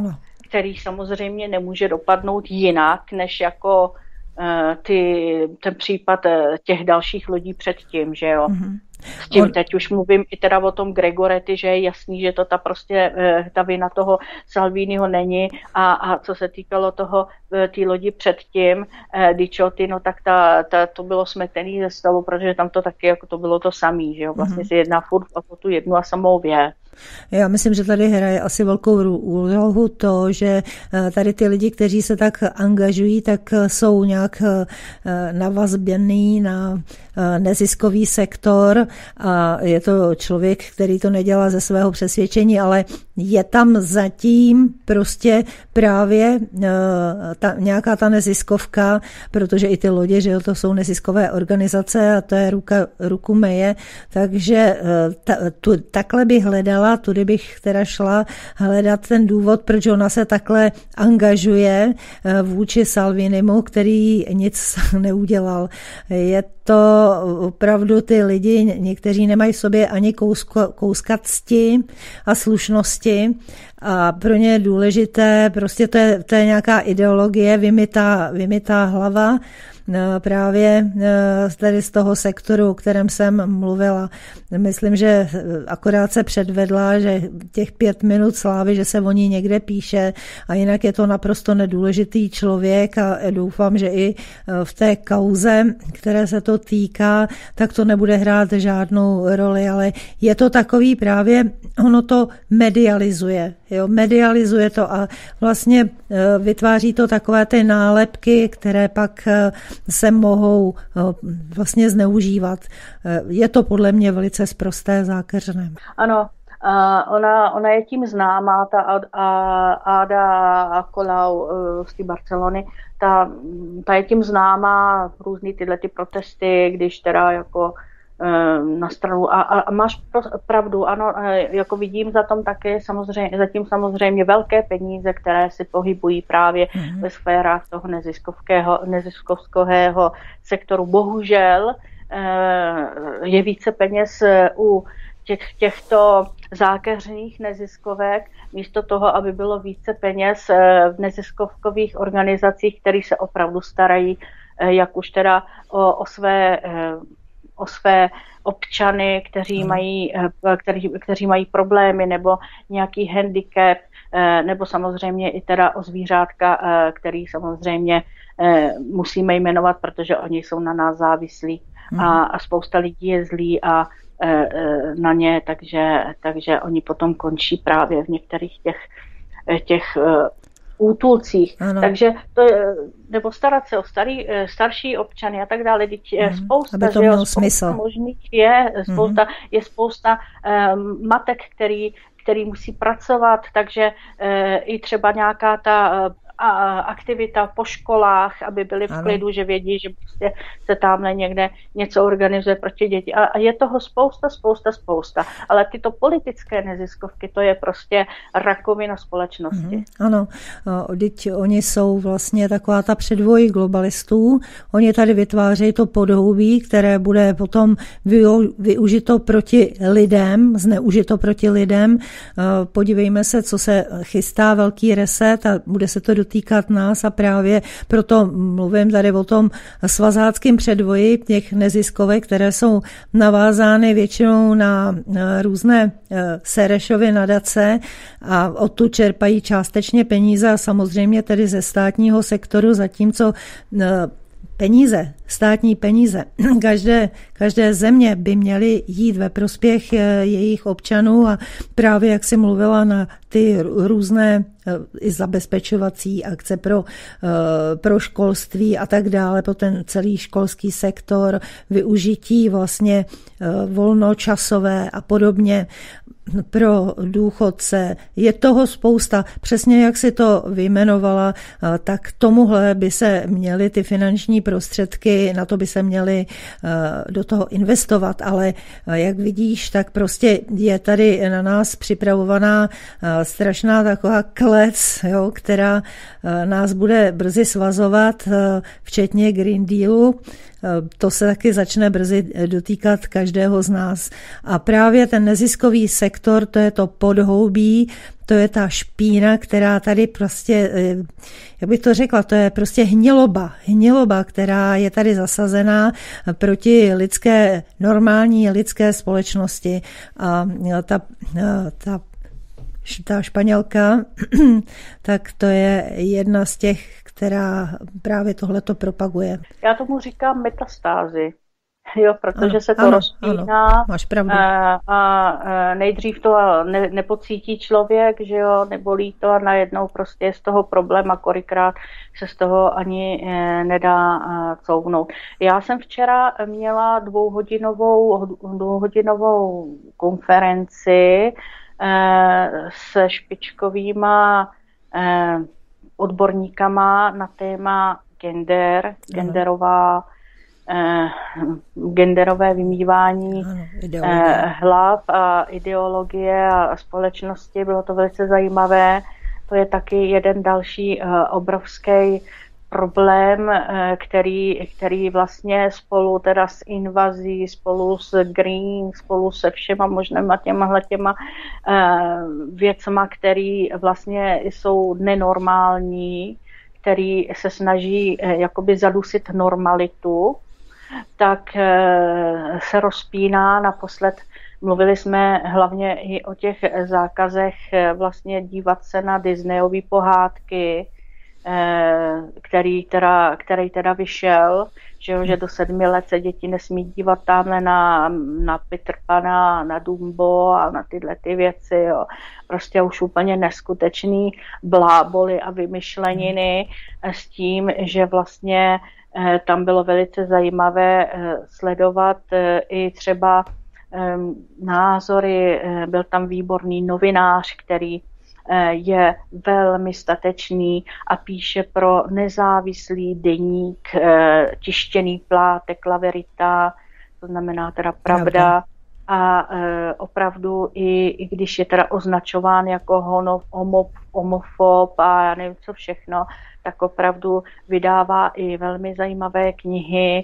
který samozřejmě nemůže dopadnout jinak, než jako ty, ten případ těch dalších lidí předtím, že jo. Mm-hmm. S tím teď už mluvím i teda o tom Gregoretti, že je jasný, že to ta prostě ta vina toho Salviniho není a, a co se týkalo toho té lodi předtím, Diciotti, no tak ta, ta, to bylo smetený ze stolu, protože tam to taky jako to bylo to samý, že jo. Vlastně mm-hmm. si jedná furt o tu jednu a samou věc. Já myslím, že tady hraje asi velkou úlohu to, že tady ty lidi, kteří se tak angažují, tak jsou nějak navazběný na neziskový sektor a je to člověk, který to nedělá ze svého přesvědčení, ale je tam zatím prostě právě ta, nějaká ta neziskovka, protože i ty lodě, že jo, to jsou neziskové organizace a to je ruka, ruku meje, takže ta, tu, takhle bych hledala, tudy bych teda šla hledat ten důvod, proč ona se takhle angažuje vůči Salvinimu, který nic neudělal. Je to opravdu ty lidi, někteří nemají v sobě ani kousko, kouska cti a slušnosti a pro ně je důležité, prostě to je, to je nějaká ideologie, vymytá, vymytá hlava, právě tady z toho sektoru, o kterém jsem mluvila. Myslím, že akorát se předvedla, že těch pět minut slávy, že se o ní někde píše a jinak je to naprosto nedůležitý člověk a doufám, že i v té kauze, které se to týká, tak to nebude hrát žádnou roli, ale je to takový právě, ono to medializuje, jo, medializuje to a vlastně vytváří to takové ty nálepky, které pak se mohou vlastně zneužívat. Je to podle mě velice sprosté, zákeřné. Ano, ona, ona je tím známá, ta Ada Colau z té Barcelony, ta, ta je tím známá, různý tyhle ty protesty, když teda jako na stranu a, a, a máš pravdu, ano, jako vidím za tom také samozřejmě, zatím samozřejmě velké peníze, které si pohybují právě mm-hmm. ve sférách toho neziskovského, neziskovského sektoru. Bohužel je více peněz u těch, těchto zákeřných neziskovek, místo toho, aby bylo více peněz v neziskovkových organizacích, které se opravdu starají, jak už teda o, o své o své občany, kteří mají, kteří, kteří mají problémy nebo nějaký handicap, nebo samozřejmě i teda o zvířátka, který samozřejmě musíme jmenovat, protože oni jsou na nás závislí a, a spousta lidí je zlý a na ně, takže, takže oni potom končí právě v některých těch, těch útulcích. Ano. Takže to je, nebo starat se o starý, starší občany a tak dále. Mm, spousta, že jo, spousta možných je, spousta, mm. je spousta um, matek, který, který musí pracovat, takže uh, i třeba nějaká ta uh, a aktivita po školách, aby byli v ano. klidu, že vědí, že prostě se tamhle někde něco organizuje proti děti. A je toho spousta, spousta, spousta. Ale tyto politické neziskovky, to je prostě rakovina společnosti. Mm, ano, teď oni jsou vlastně taková ta předvoj globalistů. Oni tady vytvářejí to podhoubí, které bude potom využito proti lidem, zneužito proti lidem. Podívejme se, co se chystá, velký reset a bude se to dotýkat nás a právě proto mluvím tady o tom svazáckém předvoji těch neziskovek, které jsou navázány většinou na různé Serešovy nadace a odtud čerpají částečně peníze a samozřejmě tedy ze státního sektoru, zatímco peníze, státní peníze každé, každé země by měly jít ve prospěch jejich občanů a právě jak si mluvila na ty různé i zabezpečovací akce pro, pro školství a tak dále, pro ten celý školský sektor, využití vlastně volnočasové a podobně pro důchodce. Je toho spousta. Přesně jak si to vyjmenovala, tak tomuhle by se měly ty finanční prostředky, na to by se měly do toho investovat, ale jak vidíš, tak prostě je tady na nás připravovaná strašná taková klep kolec, jo, která nás bude brzy svazovat, včetně Green Dealu. To se taky začne brzy dotýkat každého z nás. A právě ten neziskový sektor, to je to podhoubí, to je ta špína, která tady prostě, jak bych to řekla, to je prostě hniloba. Hniloba, která je tady zasazená proti lidské, normální lidské společnosti. A ta, ta ta Španělka, tak to je jedna z těch, která právě tohleto propaguje. Já tomu říkám metastázy, jo, protože ano, se to ano, rozpíná ano, máš pravdu. A, a nejdřív to ne, nepocítí člověk, že jo, nebolí to a najednou prostě je z toho problém a kolikrát se z toho ani e, nedá e, couvnout. Já jsem včera měla dvouhodinovou, dvouhodinovou konferenci se špičkovýma eh, odborníkama na téma gender, genderová, eh, genderové vymývání eh, hlav a ideologie a společnosti. Bylo to velice zajímavé. To je taky jeden další eh, obrovský problém, který, který vlastně spolu teda s invazí, spolu s Green, spolu se všema možnýma těma těma věcma, které vlastně jsou nenormální, který se snaží jakoby zadusit normalitu, tak se rozpíná. Naposled mluvili jsme hlavně i o těch zákazech vlastně dívat se na Disneyový pohádky, který teda, který teda vyšel, že, jo, že do sedmi let se děti nesmí dívat tamhle na, na Peter Pana, na Dumbo a na tyhle ty věci. Jo. Prostě už úplně neskutečný bláboli a vymyšleniny s tím, že vlastně tam bylo velice zajímavé sledovat i třeba názory. Byl tam výborný novinář, který je velmi statečný a píše pro nezávislý deník, tištěný plátek La Verita, to znamená teda Pravda. Pravda. A opravdu i, i když je teda označován jako homo, homo, homofob a já nevím co všechno, tak opravdu vydává i velmi zajímavé knihy,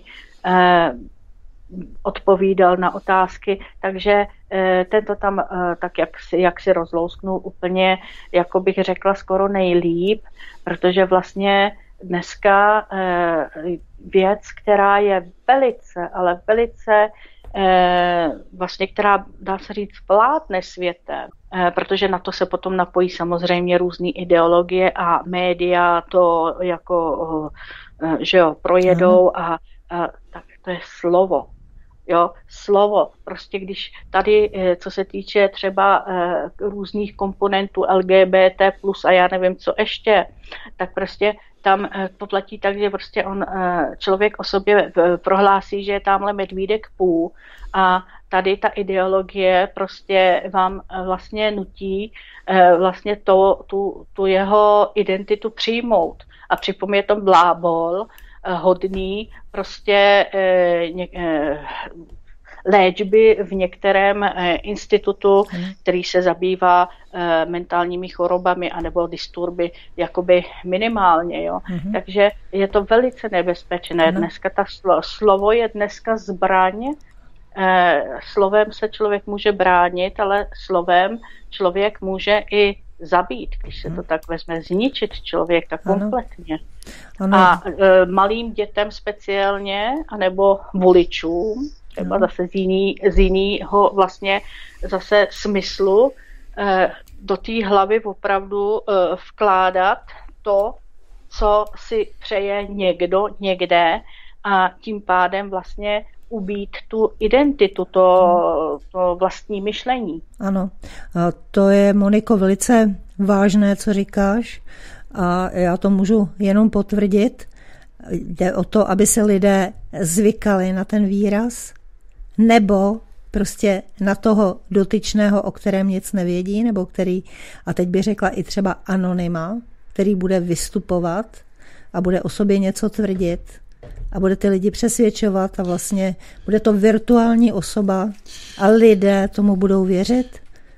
odpovídal na otázky, takže e, tento tam e, tak jak si, jak si rozlousknul úplně, jako bych řekla, skoro nejlíp, protože vlastně dneska e, věc, která je velice, ale velice e, vlastně, která dá se říct vládne světem, e, protože na to se potom napojí samozřejmě různé ideologie a média to jako, e, že jo, projedou a, a tak to je slovo. Jo, slovo. Prostě když tady, co se týče třeba různých komponentů L G B T plus a já nevím co ještě, tak prostě tam to platí tak, že prostě on, člověk o sobě prohlásí, že je tamhle medvídek půl a tady ta ideologie prostě vám vlastně nutí vlastně to, tu, tu jeho identitu přijmout. A přitom je to blábol, hodný prostě eh, eh, léčby v některém eh, institutu, který se zabývá eh, mentálními chorobami anebo disturby jakoby minimálně. Jo. Mm-hmm. Takže je to velice nebezpečné. Mm-hmm. Dneska ta slo, slovo je dneska zbraň. Eh, slovem se člověk může bránit, ale slovem člověk může i zabít, když se to tak vezme, zničit člověka kompletně. Ano. Ano. A e, malým dětem speciálně, anebo voličům, třeba ano. zase z, jiný, z jiného vlastně zase smyslu, e, do té hlavy opravdu e, vkládat to, co si přeje někdo někde a tím pádem vlastně ubít tu identitu, to, to vlastní myšlení. Ano, a to je, Moniko, velice vážné, co říkáš a já to můžu jenom potvrdit. Jde o to, aby se lidé zvykali na ten výraz nebo prostě na toho dotyčného, o kterém nic nevědí, nebo který, a teď bych řekla i třeba anonyma, který bude vystupovat a bude o sobě něco tvrdit a bude ty lidi přesvědčovat a vlastně bude to virtuální osoba a lidé tomu budou věřit.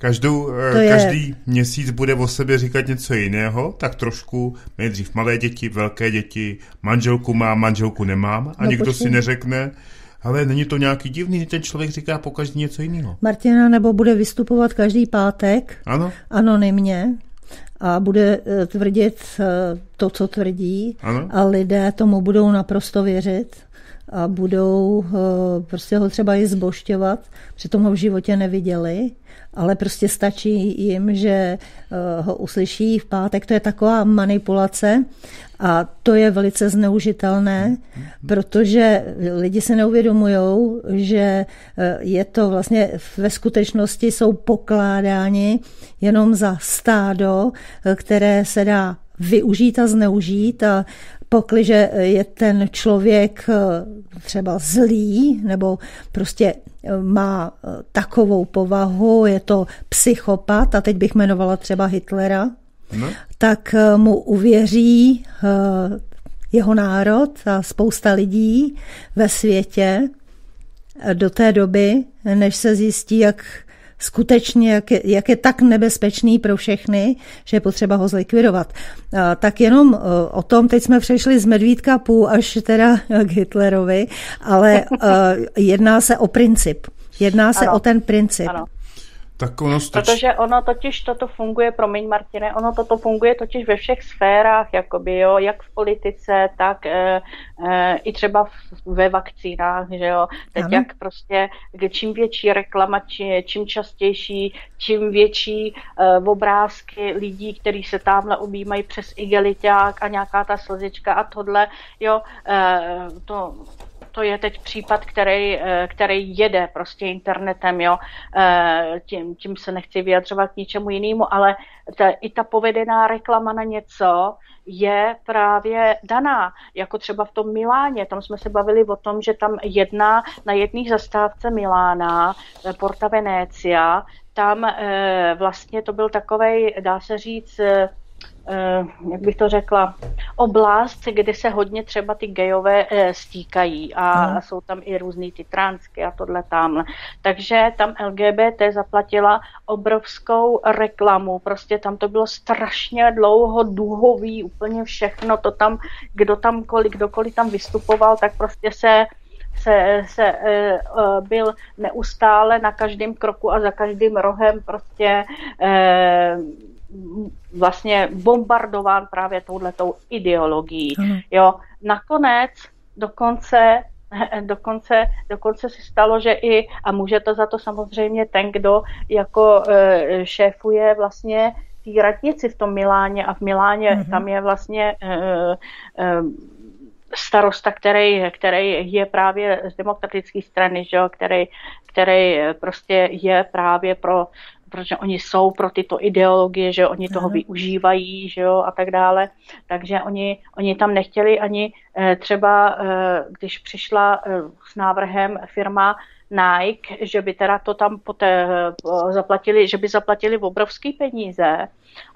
Každou, každý měsíc bude o sobě říkat něco jiného, tak trošku, nejdřív malé děti, velké děti, manželku mám, manželku nemám a no, nikdo počkej. si neřekne, ale není to nějaký divný, že ten člověk říká pokaždý něco jiného. Martina nebo bude vystupovat každý pátek ano. anonymně a bude tvrdit to, co tvrdí ano. a lidé tomu budou naprosto věřit a budou prostě ho třeba i zbožťovat, přitom ho v životě neviděli, ale prostě stačí jim, že ho uslyší v pátek. To je taková manipulace a to je velice zneužitelné, protože lidi se neuvědomujou, že je to vlastně ve skutečnosti jsou pokládáni jenom za stádo, které se dá využít a zneužít a pakliže je ten člověk třeba zlý nebo prostě má takovou povahu, je to psychopat, a teď bych jmenovala třeba Hitlera, no. tak mu uvěří jeho národ a spousta lidí ve světě do té doby, než se zjistí, jak skutečně, jak je, jak je tak nebezpečný pro všechny, že je potřeba ho zlikvidovat. A, tak jenom o tom, teď jsme přešli z Medvídka půl až teda k Hitlerovi, ale a, jedná se o princip. Jedná se ano. o ten princip. Ano. Tak ono stačí. Protože ono totiž toto funguje, promiň Martine, ono toto funguje totiž ve všech sférách, jakoby, jo, jak v politice, tak e, e, i třeba v, ve vakcínách, že jo. Teď ano. jak prostě, čím větší reklama, či, čím častější, čím větší e, obrázky lidí, kteří se tamhle objímají přes igeliťák a nějaká ta slzička a tohle, jo, e, to... To je teď případ, který, který jede prostě internetem, jo. Tím, tím se nechci vyjadřovat k ničemu jinému, ale ta, i ta povedená reklama na něco je právě daná, jako třeba v tom Miláně. Tam jsme se bavili o tom, že tam jedna na jedné zastávce Milána, Porta Venecia, tam vlastně to byl takovej, dá se říct, Uh, jak bych to řekla, oblast, kde se hodně třeba ty gejové uh, stýkají a mm. jsou tam i různý ty transky a tohle tamhle. Takže tam L G B T zaplatila obrovskou reklamu, prostě tam to bylo strašně dlouho, duhový, úplně všechno, to tam, kdo tam, kolik, kdokoliv tam vystupoval, tak prostě se se, se uh, byl neustále na každém kroku a za každým rohem prostě uh, vlastně bombardován právě touhletou ideologií. Mm. Jo, nakonec dokonce, dokonce, dokonce se stalo, že i, a může to za to samozřejmě ten, kdo jako e, šéfuje vlastně té radnici v tom Miláně a v Miláně mm. tam je vlastně e, e, starosta, který, který je právě z demokratické strany, že jo, který, který prostě je právě pro, protože oni jsou pro tyto ideologie, že oni toho využívají, že jo, a tak dále. Takže oni, oni tam nechtěli ani třeba, když přišla s návrhem firma Nike, že by teda to tam poté zaplatili, že by zaplatili obrovský peníze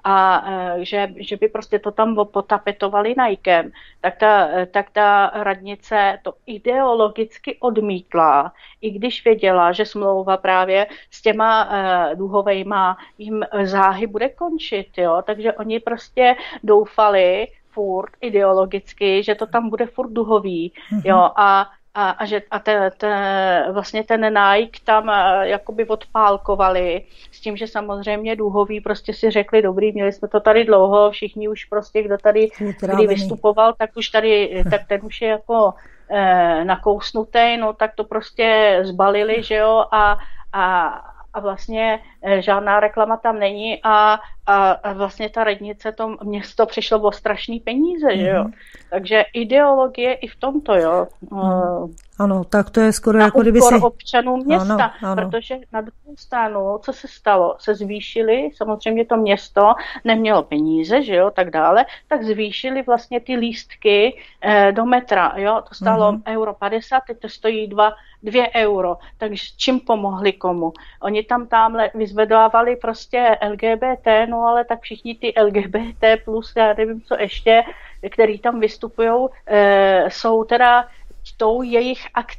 a že, že by prostě to tam potapetovali Nikem, tak ta, tak ta radnice to ideologicky odmítla, i když věděla, že smlouva právě s těma duhovejma jim záhy bude končit, jo, takže oni prostě doufali furt ideologicky, že to tam bude furt duhový, mm-hmm. jo, a A, a, že, a te, te, vlastně ten Nike tam jakoby odpálkovali s tím, že samozřejmě duhoví prostě si řekli, dobrý, měli jsme to tady dlouho, všichni už prostě, kdo tady kdy vystupoval, tak už tady, tak ten už je jako eh, nakousnutý, no tak to prostě zbalili, že jo, a, a a vlastně žádná reklama tam není a, a, a vlastně ta radnice, to město přišlo o strašný peníze, mm-hmm. že jo. Takže ideologie i v tomto, jo. Mm. Ano, tak to je skoro na jako kdyby si... občanů města, ano, ano. Protože na druhou stranu, co se stalo, se zvýšili, samozřejmě to město nemělo peníze, že jo, tak dále, tak zvýšili vlastně ty lístky eh, do metra, jo, to stálo mm-hmm. euro padesát, teď to stojí dva, dvě euro, takže čím pomohli komu? Oni tam tamhle vyzvedávali prostě L G B T, no ale tak všichni ty L G B T plus, já nevím co ještě, který tam vystupujou, eh, jsou teda tou jejich akcí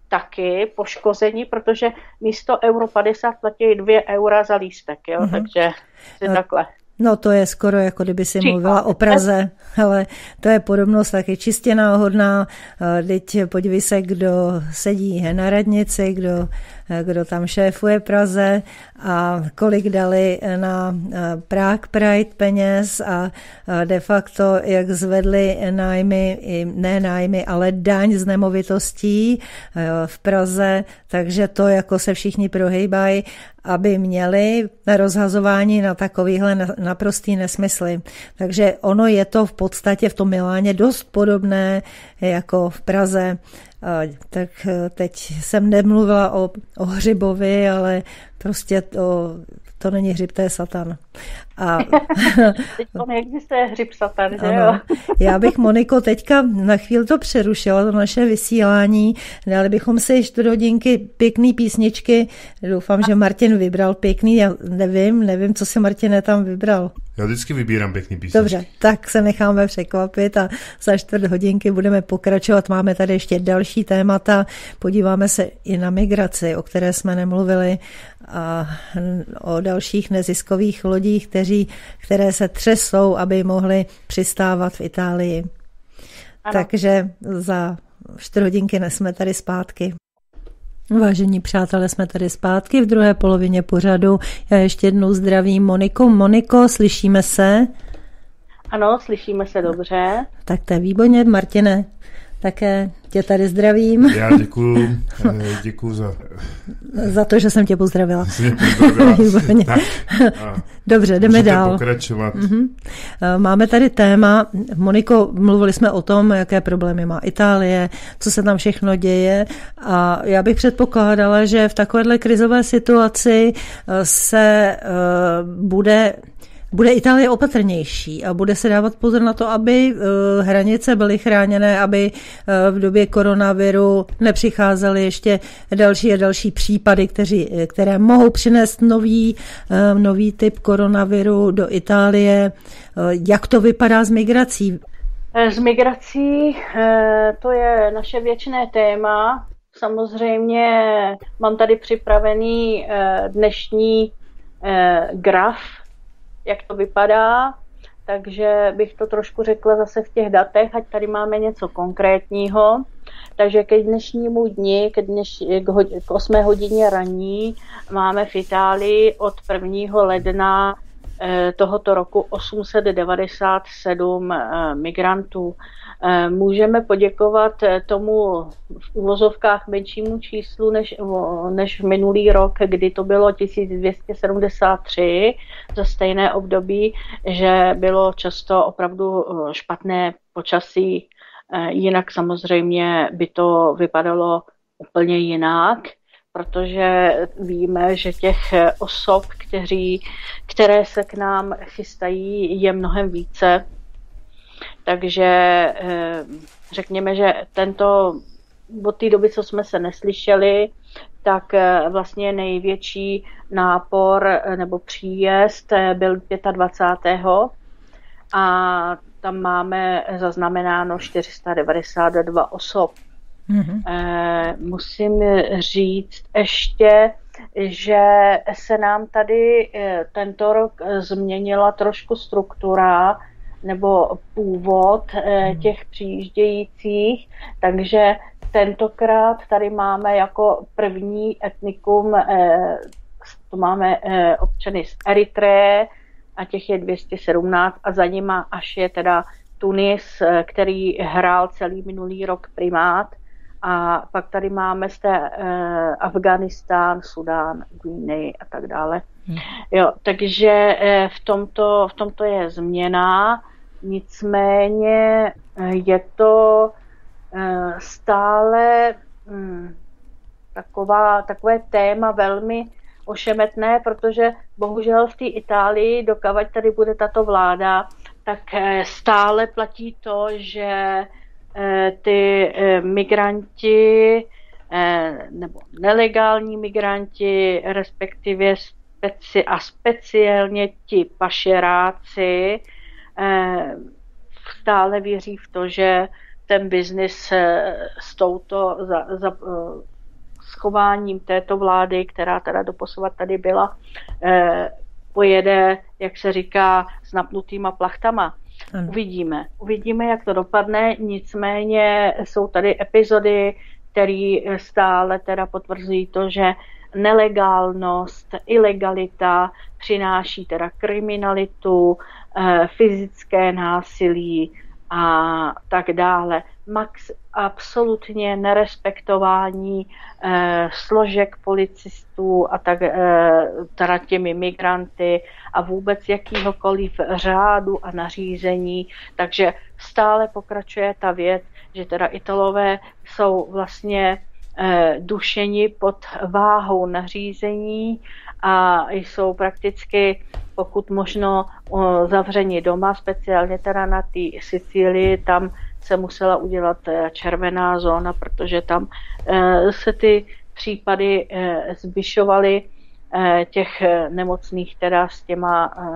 taky poškození, protože místo euro padesát platí dvě eura za lístek, jo, mm-hmm. takže si takhle. No to je skoro jako kdyby si mluvila o Praze, ale to je podobnost taky čistě náhodná. Teď podívej se, kdo sedí na radnici, kdo, kdo tam šéfuje Praze a kolik dali na Prague Pride peněz a de facto jak zvedli nájmy, ne nájmy, ale daň z nemovitostí v Praze, takže to jako se všichni prohejbají, aby měli rozhazování na takovýhle naprostý nesmysly. Takže ono je to v podstatě v tom Miláně dost podobné jako v Praze. Tak teď jsem nemluvila o, o hřibovi, ale prostě to, to není hřib, to je satan. A teď to neexistuje hřib satan, že ano, jo? Já bych, Moniko, teďka na chvíli to přerušila, to naše vysílání. Dali bychom si čtyři hodinky pěkný písničky. Doufám, že Martin vybral pěkný. Já nevím, nevím, co si Martine tam vybral. Já vždycky vybírám pěkný písničky. Dobře, tak se necháme překvapit a za čtvrt hodinky budeme pokračovat. Máme tady ještě další témata. Podíváme se i na migraci, o které jsme nemluvili, a o dalších neziskových lodích, kteří, které se třesou, aby mohli přistávat v Itálii. Ano. Takže za čtyři hodinky jsme tady zpátky. Vážení přátelé, jsme tady zpátky v druhé polovině pořadu. Já ještě jednou zdravím Moniku. Moniko, slyšíme se? Ano, slyšíme se dobře. Tak to je výborně, Martine. Také tě tady zdravím. Já děkuju, děkuju za... za to, že jsem tě pozdravila. Jsem tě pozdravila. Tak, dobře, jdeme dál. Pokračovat. Uh-huh. Máme tady téma, Moniko, mluvili jsme o tom, jaké problémy má Itálie, co se tam všechno děje a já bych předpokládala, že v takovéhle krizové situaci se uh, bude... Bude Itálie opatrnější a bude se dávat pozor na to, aby hranice byly chráněné, aby v době koronaviru nepřicházely ještě další a další případy, kteří, které mohou přinést nový, nový typ koronaviru do Itálie. Jak to vypadá s migrací? S migrací to je naše věčné téma. Samozřejmě mám tady připravený dnešní graf, jak to vypadá, takže bych to trošku řekla zase v těch datech, ať tady máme něco konkrétního. Takže ke dnešnímu dni, ke dneš, k, hod, k osmé hodině raní, máme v Itálii od prvního ledna eh, tohoto roku osm set devadesát sedm eh, migrantů. Eh, můžeme poděkovat tomu v uvozovkách menšímu číslu než, než v minulý rok, kdy to bylo tisíc dvě stě sedmdesát tři za stejné období, že bylo často opravdu špatné počasí. Jinak samozřejmě by to vypadalo úplně jinak, protože víme, že těch osob, kteří, které se k nám chystají, je mnohem více. Takže řekněme, že tento, od té doby, co jsme se neslyšeli, tak vlastně největší nápor nebo příjezd byl dvacátého pátého a tam máme zaznamenáno čtyři sta devadesát dva osob. Mm-hmm. E, musím říct ještě, že se nám tady tento rok změnila trošku struktura nebo původ mm-hmm. těch přijíždějících, takže tentokrát tady máme jako první etnikum, e, to máme e, občany z Eritreje, a těch je dvě stě sedmnáct a za nima až je teda Tunis, který hrál celý minulý rok primát a pak tady máme z té eh, Afghánistán, Sudán, Guinea a tak dále. Hmm. Jo, takže eh, v, tomto, v tomto je změna, nicméně eh, je to eh, stále hm, taková, takové téma velmi ošemetné, protože bohužel v té Itálii, dokavať tady bude tato vláda, tak stále platí to, že ty migranti nebo nelegální migranti, respektive speci- a speciálně ti pašeráci stále věří v to, že ten biznis s touto za, za, schováním této vlády, která teda doposovat tady byla, pojede, jak se říká, s napnutýma plachtama. Ano. Uvidíme. Uvidíme, jak to dopadne, nicméně jsou tady epizody, které stále teda potvrzují to, že nelegálnost, ilegalita přináší teda kriminalitu, fyzické násilí a tak dále. Max absolutně nerespektování eh, složek policistů a tak eh, teda těmi migranty a vůbec jakýhokoliv řádu a nařízení. Takže stále pokračuje ta věc, že teda Italové jsou vlastně eh, dušeni pod váhou nařízení a jsou prakticky pokud možno o, zavření doma, speciálně teda na té Sicílii, tam se musela udělat červená zóna, protože tam e, se ty případy e, zvyšovaly e, těch nemocných teda s těma e,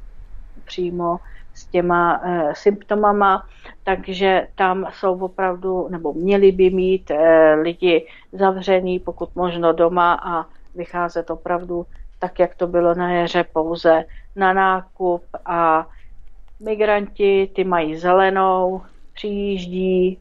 přímo s těma e, symptomama, takže tam jsou opravdu, nebo měli by mít e, lidi zavřený, pokud možno doma a vycházet opravdu tak, jak to bylo na jaře, pouze na nákup a migranti, ty mají zelenou, přijíždí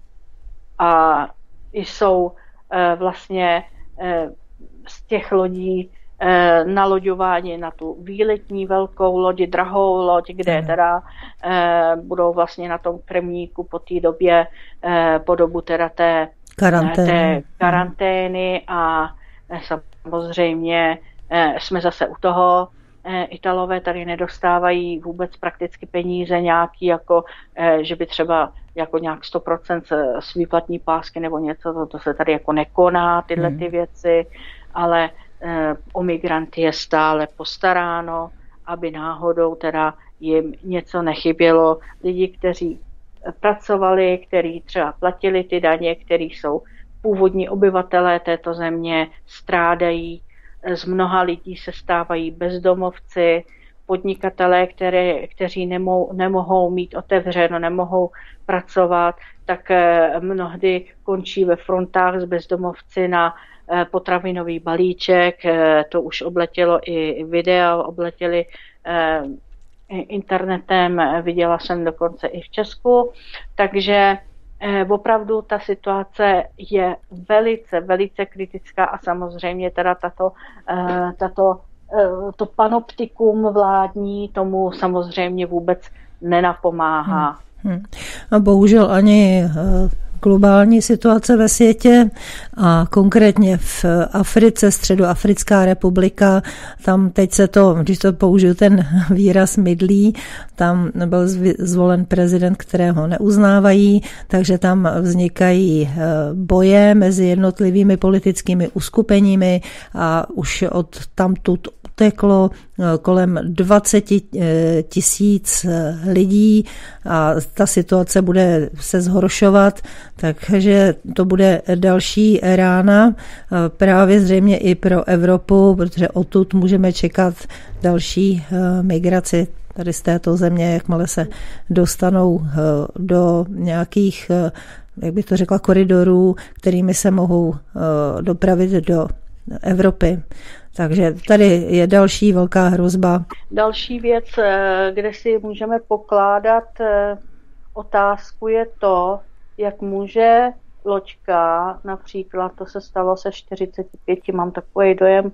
a jsou e, vlastně e, z těch lodí e, naloďováni na tu výletní velkou loď, drahou loď, kde mm. teda e, budou vlastně na tom krmníku po té době, e, po dobu teda té karantény, té karantény a e, samozřejmě jsme zase u toho, Italové tady nedostávají vůbec prakticky peníze nějaký, jako, že by třeba jako nějak sto procent z výplatní pásky nebo něco, to, to se tady jako nekoná, tyhle ty věci, ale o migranty je stále postaráno, aby náhodou teda jim něco nechybělo. Lidi, kteří pracovali, kteří třeba platili ty daně, kteří jsou původní obyvatelé této země, strádají. Z mnoha lidí se stávají bezdomovci, podnikatelé, které, kteří nemou, nemohou mít otevřeno, nemohou pracovat, tak mnohdy končí ve frontách s bezdomovci na potravinový balíček. To už obletělo i videa, obletěli internetem, viděla jsem dokonce i v Česku, takže opravdu ta situace je velice, velice kritická a samozřejmě teda tato, tato, to panoptikum vládní tomu samozřejmě vůbec nenapomáhá. Hmm. Hmm. A bohužel ani globální situace ve světě a konkrétně v Africe, Středoafrická republika, tam teď se to, když to použiju ten výraz mydlí, tam byl zvolen prezident, kterého neuznávají, takže tam vznikají boje mezi jednotlivými politickými uskupeními a už od tamtud uteklo kolem dvacet tisíc lidí a ta situace bude se zhoršovat, takže to bude další rána právě zřejmě i pro Evropu, protože odtud můžeme čekat další migraci tady z této země, jakmile se dostanou do nějakých, jak bych to řekla, koridorů, kterými se mohou dopravit do Evropy. Takže tady je další velká hrozba. Další věc, kde si můžeme pokládat otázku, je to, jak může loďka, například to se stalo se čtyřicet pět, mám takový dojem,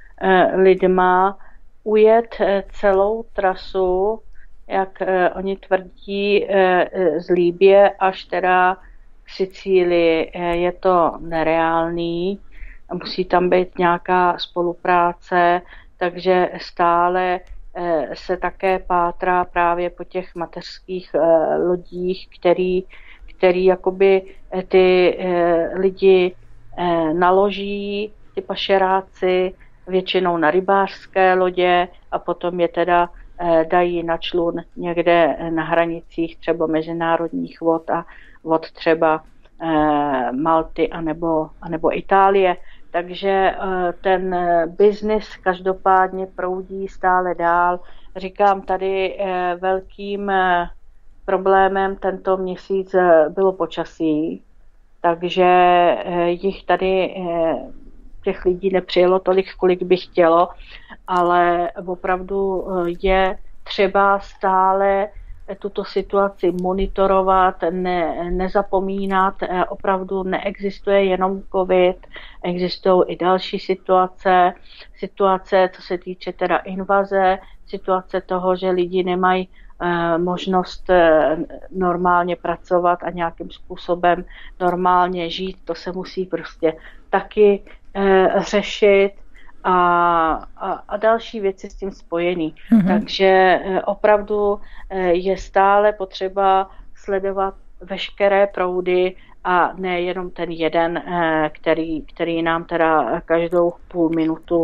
lidma, ujet celou trasu, jak oni tvrdí, z Libye až teda k Sicílii. Je to nereálný. Musí tam být nějaká spolupráce, takže stále se také pátrá právě po těch mateřských lodích, který, který jakoby ty lidi naloží, ty pašeráci, většinou na rybářské lodě a potom je teda dají na člun někde na hranicích třeba mezinárodních vod a vod třeba Malty anebo, anebo Itálie. Takže ten biznis každopádně proudí stále dál. Říkám, tady velkým problémem tento měsíc bylo počasí, takže jich tady těch lidí nepřijelo tolik, kolik by chtělo, ale opravdu je třeba stále tuto situaci monitorovat, ne, nezapomínat, opravdu neexistuje jenom covid, existují i další situace, situace, co se týče teda invaze, situace toho, že lidi nemají eh, možnost eh, normálně pracovat a nějakým způsobem normálně žít, to se musí prostě taky eh, řešit. A, a, a další věci s tím spojený. Mm-hmm. Takže opravdu je stále potřeba sledovat veškeré proudy a nejenom ten jeden, který, který nám teda každou půl minutu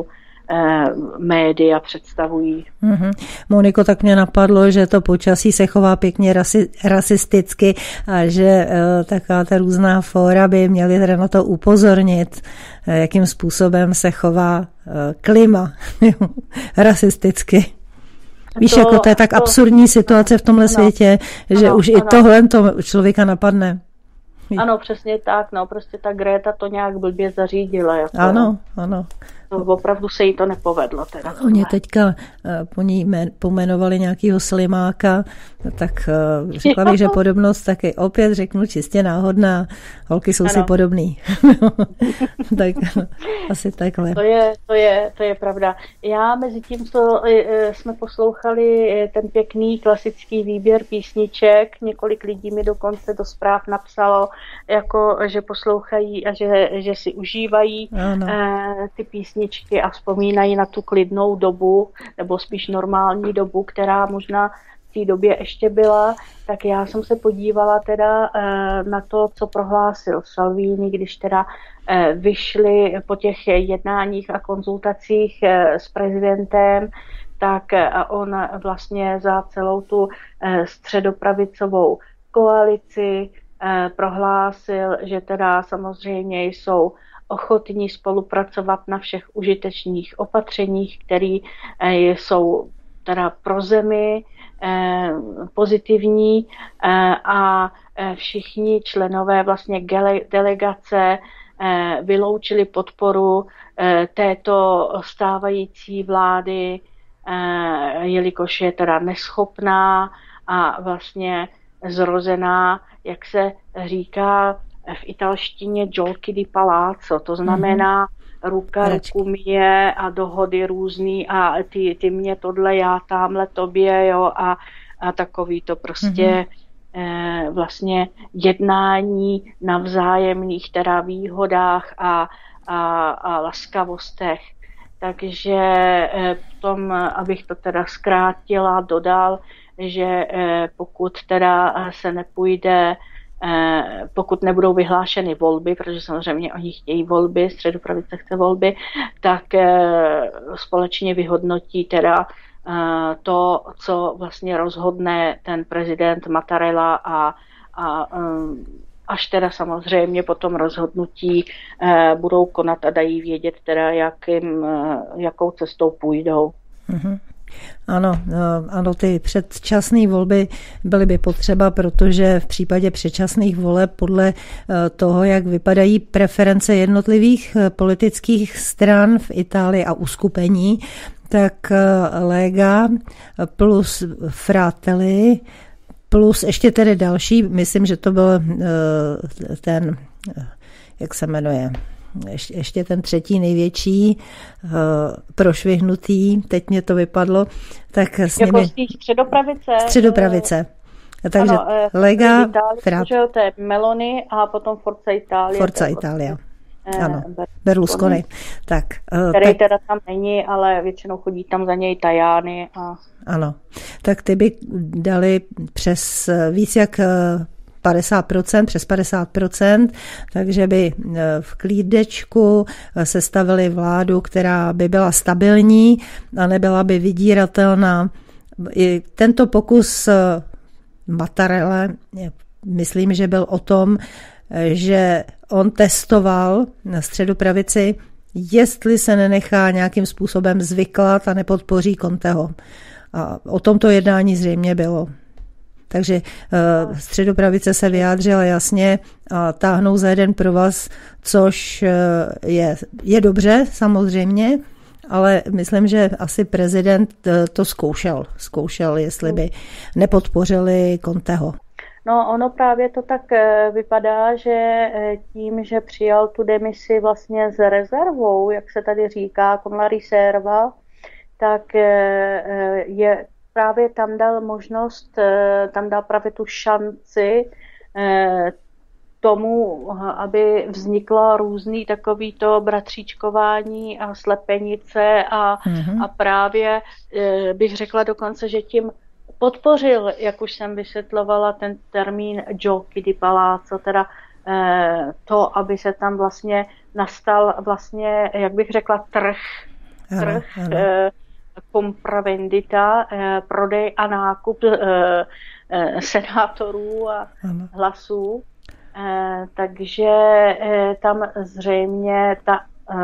média představují. Mm-hmm. Moniko, tak mě napadlo, že to počasí se chová pěkně rasi, rasisticky a že uh, taká ta různá fóra by měly teda na to upozornit, uh, jakým způsobem se chová uh, klima rasisticky. Víš, to, jako to je tak to, absurdní situace v tomhle ano, světě, že ano, už ano. i tohle to člověka napadne. Ano, přesně tak, no, prostě ta Greta to nějak blbě zařídila. Jako, ano, ano. No, opravdu se jí to nepovedlo. Teda Oni teďka po ní pojmenovali nějakýho slimáka, tak řekla bych, že podobnost taky opět řeknu čistě náhodná. Holky jsou ano. si podobný. Tak asi takhle. To je, to, je, to je pravda. Já mezi tím, co jsme poslouchali ten pěkný klasický výběr písniček, několik lidí mi dokonce do zpráv napsalo, jako, že poslouchají a že, že si užívají ano. ty písničky a vzpomínají na tu klidnou dobu, nebo spíš normální dobu, která možná v té době ještě byla, tak já jsem se podívala teda na to, co prohlásil Salvini, když teda vyšli po těch jednáních a konzultacích s prezidentem, tak on vlastně za celou tu středopravicovou koalici prohlásil, že teda samozřejmě jsou ochotní spolupracovat na všech užitečných opatřeních, které jsou teda pro zemi pozitivní a všichni členové vlastně delegace vyloučili podporu této stávající vlády, jelikož je teda neschopná a vlastně zrozená, jak se říká v italštině giochi di palazzo, to znamená mm-hmm. ruka ruku myje a dohody různý a ty, ty mě tohle, já tamhle tobě, jo, a, a takový to prostě mm-hmm. eh, vlastně jednání na vzájemných teda výhodách a, a, a laskavostech. Takže eh, tom, abych to teda zkrátila, dodal, že eh, pokud teda se nepůjde pokud nebudou vyhlášeny volby, protože samozřejmě oni chtějí volby, středopravice chce volby, tak společně vyhodnotí teda to, co vlastně rozhodne ten prezident Mattarella a, a až teda samozřejmě po tom rozhodnutí budou konat a dají vědět teda, jakým, jakou cestou půjdou. Mm-hmm. Ano, ano, ty předčasné volby byly by potřeba, protože v případě předčasných voleb podle toho, jak vypadají preference jednotlivých politických stran v Itálii a uskupení, tak Lega plus Fratelli plus ještě tedy další, myslím, že to byl ten, jak se jmenuje, Ještě, ještě ten třetí největší uh, prošvihnutý, teď mě to vypadlo, tak s jako nimi... z středopravice? Středopravice. Takže ano, Lega... Itálie, Frat... to je Meloni a potom Forza Italia. Forza Italia. Ano, Berlusconi. Tak, uh, který tak... teda tam není, ale většinou chodí tam za něj Tajani. A... Ano, tak ty by dali přes víc jak padesát procent, přes padesát procent, takže by v klídečku sestavili vládu, která by byla stabilní a nebyla by vydíratelná. I tento pokus Mattarella, myslím, že byl o tom, že on testoval na středopravici, jestli se nenechá nějakým způsobem zvyklat a nepodpoří Conteho. A o tomto jednání zřejmě bylo. Takže středopravice se vyjádřila jasně a táhnou za jeden provaz, což je, je dobře samozřejmě, ale myslím, že asi prezident to zkoušel, zkoušel, jestli by nepodpořili Conteho. No, ono právě to tak vypadá, že tím, že přijal tu demisi vlastně s rezervou, jak se tady říká, con la riserva, tak je právě tam dal možnost, tam dal právě tu šanci tomu, aby vzniklo různý takovýto bratříčkování a slepenice a, mm-hmm. a právě bych řekla dokonce, že tím podpořil, jak už jsem vysvětlovala, ten termín giochi di palazzo, teda to, aby se tam vlastně nastal vlastně, jak bych řekla, trh, ano, trh ano. compravendita, prodej a nákup senátorů a ano. hlasů. Takže tam zřejmě ta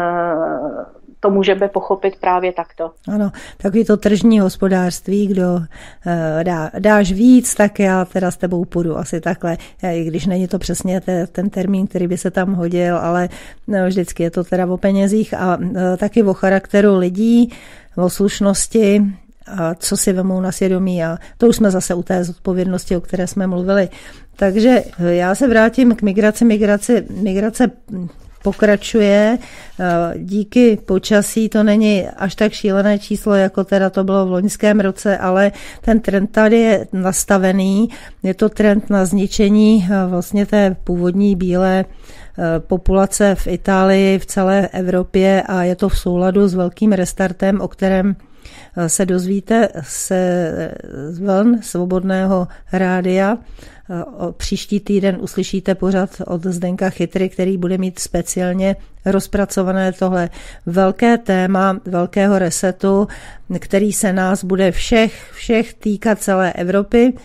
to můžeme pochopit právě takto. Ano, takový to tržní hospodářství, kdo dá, dáš víc, tak já teda s tebou půjdu asi takhle, i když není to přesně ten termín, který by se tam hodil, ale vždycky je to teda o penězích a taky o charakteru lidí, o slušnosti, a co si vemou na svědomí a to už jsme zase u té zodpovědnosti, o které jsme mluvili. Takže já se vrátím k migraci. Migraci, migrace pokračuje. Díky počasí to není až tak šílené číslo, jako teda to bylo v loňském roce, ale ten trend tady je nastavený. Je to trend na zničení vlastně té původní bílé populace v Itálii, v celé Evropě a je to v souladu s velkým restartem, o kterém se dozvíte se z vln Svobodného rádia. Příští týden uslyšíte pořad od Zdenka Chytry, který bude mít speciálně rozpracované tohle velké téma velkého resetu, který se nás bude všech, všech týkat celé Evropy,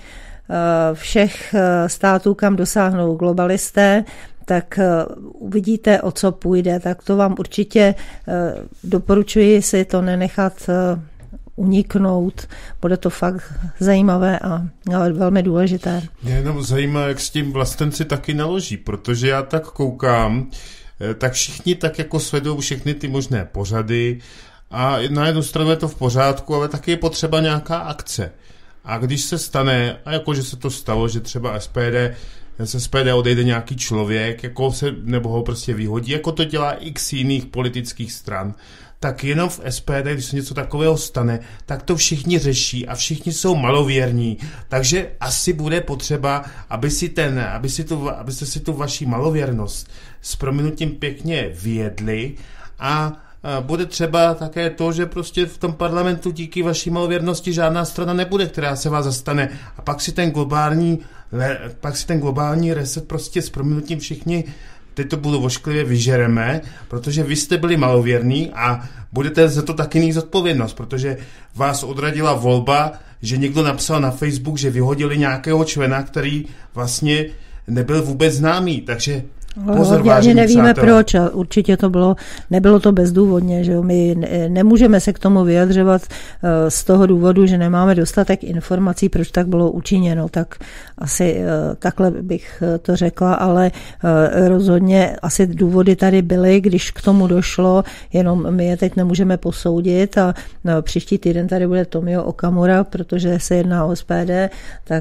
všech států, kam dosáhnou globalisté, tak uvidíte, o co půjde. Tak to vám určitě doporučuji si to nenechat uniknout. Bude to fakt zajímavé a velmi důležité. Mě jenom zajímá, jak s tím vlastenci taky naloží, protože já tak koukám, tak všichni tak jako svedou všechny ty možné pořady a na jednu stranu je to v pořádku, ale taky je potřeba nějaká akce. A když se stane, a jakože se to stalo, že třeba S P D z S P D odejde nějaký člověk, jako se, nebo ho prostě vyhodí, jako to dělá x jiných politických stran, tak jenom v S P D, když se něco takového stane, tak to všichni řeší a všichni jsou malověrní. Takže asi bude potřeba, aby si ten, aby si tu, abyste si tu vaši malověrnost s prominutím pěkně vyjedli a bude třeba také to, že prostě v tom parlamentu díky vaší malověrnosti žádná strana nebude, která se vás zastane. A pak si ten globální, pak si ten globální reset prostě s prominutím všichni, teď to budu ošklivě, vyžereme, protože vy jste byli malověrní a budete za to taky mít zodpovědnost, protože vás odradila volba, že někdo napsal na Facebook, že vyhodili nějakého člena, který vlastně nebyl vůbec známý, takže pozor, ani nevíme přátelé. Proč a určitě to bylo, nebylo to bezdůvodně, že jo? My nemůžeme se k tomu vyjadřovat z toho důvodu, že nemáme dostatek informací, proč tak bylo učiněno, tak asi takhle bych to řekla, ale rozhodně asi důvody tady byly, když k tomu došlo, jenom my je teď nemůžeme posoudit a příští týden tady bude Tomio Okamura, protože se jedná o S P D, tak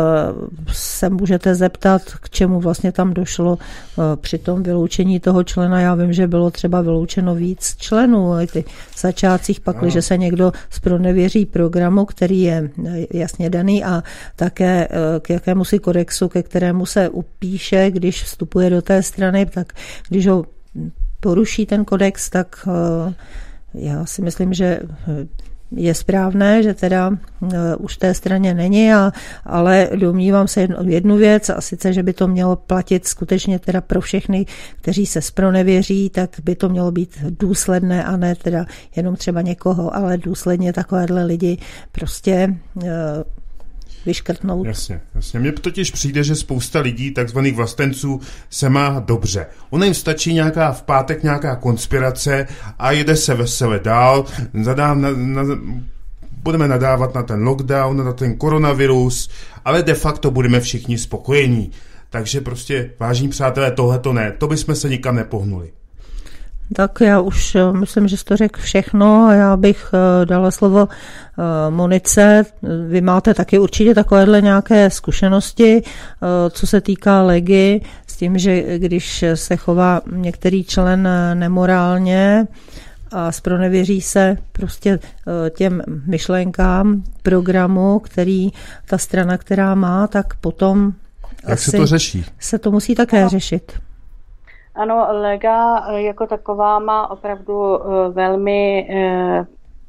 se můžete zeptat, k čemu vlastně tam došlo při tom vyloučení toho člena. Já vím, že bylo třeba vyloučeno víc členů. Ty v začátcích pak, když se někdo zpronevěří programu, který je jasně daný a také k jakému si kodexu, ke kterému se upíše, když vstupuje do té strany, tak když ho poruší ten kodex, tak já si myslím, že je správné, že teda uh, už té straně není, a, ale domnívám se jednu, jednu věc, a sice, že by to mělo platit skutečně teda pro všechny, kteří se zpronevěří, tak by to mělo být důsledné a ne teda jenom třeba někoho, ale důsledně takovéhle lidi prostě uh, vyškrtnout. Jasně, jasně. Mně totiž přijde, že spousta lidí, takzvaných vlastenců, se má dobře. Ono jim stačí nějaká v pátek nějaká konspirace a jede se vesele dál, zadá na, na, budeme nadávat na ten lockdown, na ten koronavirus, ale de facto budeme všichni spokojení. Takže prostě, vážení přátelé, tohleto ne, to bychom se nikam nepohnuli. Tak já už myslím, že jsi to řekl všechno a já bych dala slovo Monice. Vy máte taky určitě takovéhle nějaké zkušenosti, co se týká legy, s tím, že když se chová některý člen nemorálně a zpronevěří se prostě těm myšlenkám programu, který ta strana, která má, tak potom jak se to řeší? Se to musí také no. řešit. Ano, lega jako taková má opravdu velmi eh,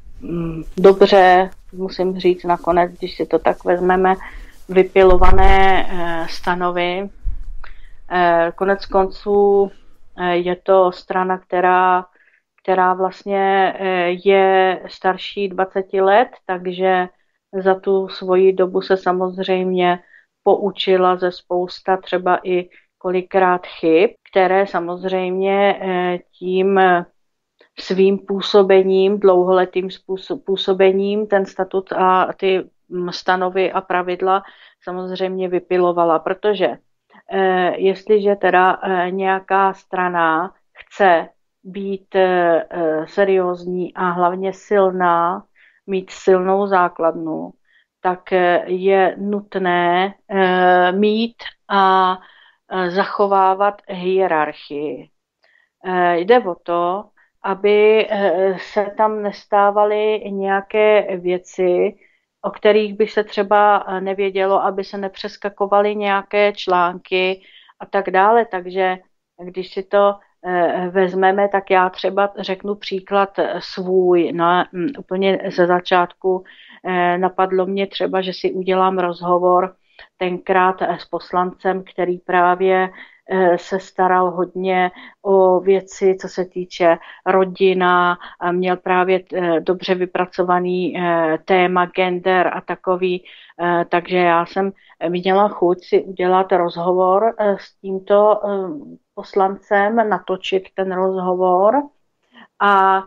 dobře, musím říct nakonec, když si to tak vezmeme, vypilované eh, stanovy. Eh, konec konců eh, je to strana, která, která vlastně eh, je starší dvacet let, takže za tu svoji dobu se samozřejmě poučila ze spousta třeba i kolikrát chyb, které samozřejmě tím svým působením, dlouholetým působením, ten statut a ty stanovy a pravidla samozřejmě vypilovala, protože jestliže teda nějaká strana chce být seriózní a hlavně silná, mít silnou základnu, tak je nutné mít a zachovávat hierarchii. Jde o to, aby se tam nestávaly nějaké věci, o kterých by se třeba nevědělo, aby se nepřeskakovaly nějaké články a tak dále. Takže když si to vezmeme, tak já třeba řeknu příklad svůj. No, úplně ze začátku napadlo mě třeba, že si udělám rozhovor tenkrát s poslancem, který právě se staral hodně o věci, co se týče rodina, měl právě dobře vypracovaný téma gender a takový, takže já jsem měla chuť si udělat rozhovor s tímto poslancem, natočit ten rozhovor a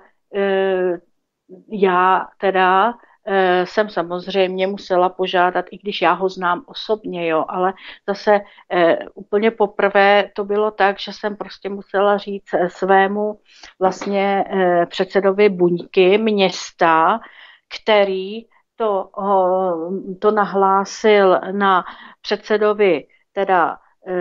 já teda jsem samozřejmě musela požádat, i když já ho znám osobně, jo, ale zase e, úplně poprvé to bylo tak, že jsem prostě musela říct svému vlastně e, předsedovi buňky města, který to, o, to nahlásil na předsedovi teda e,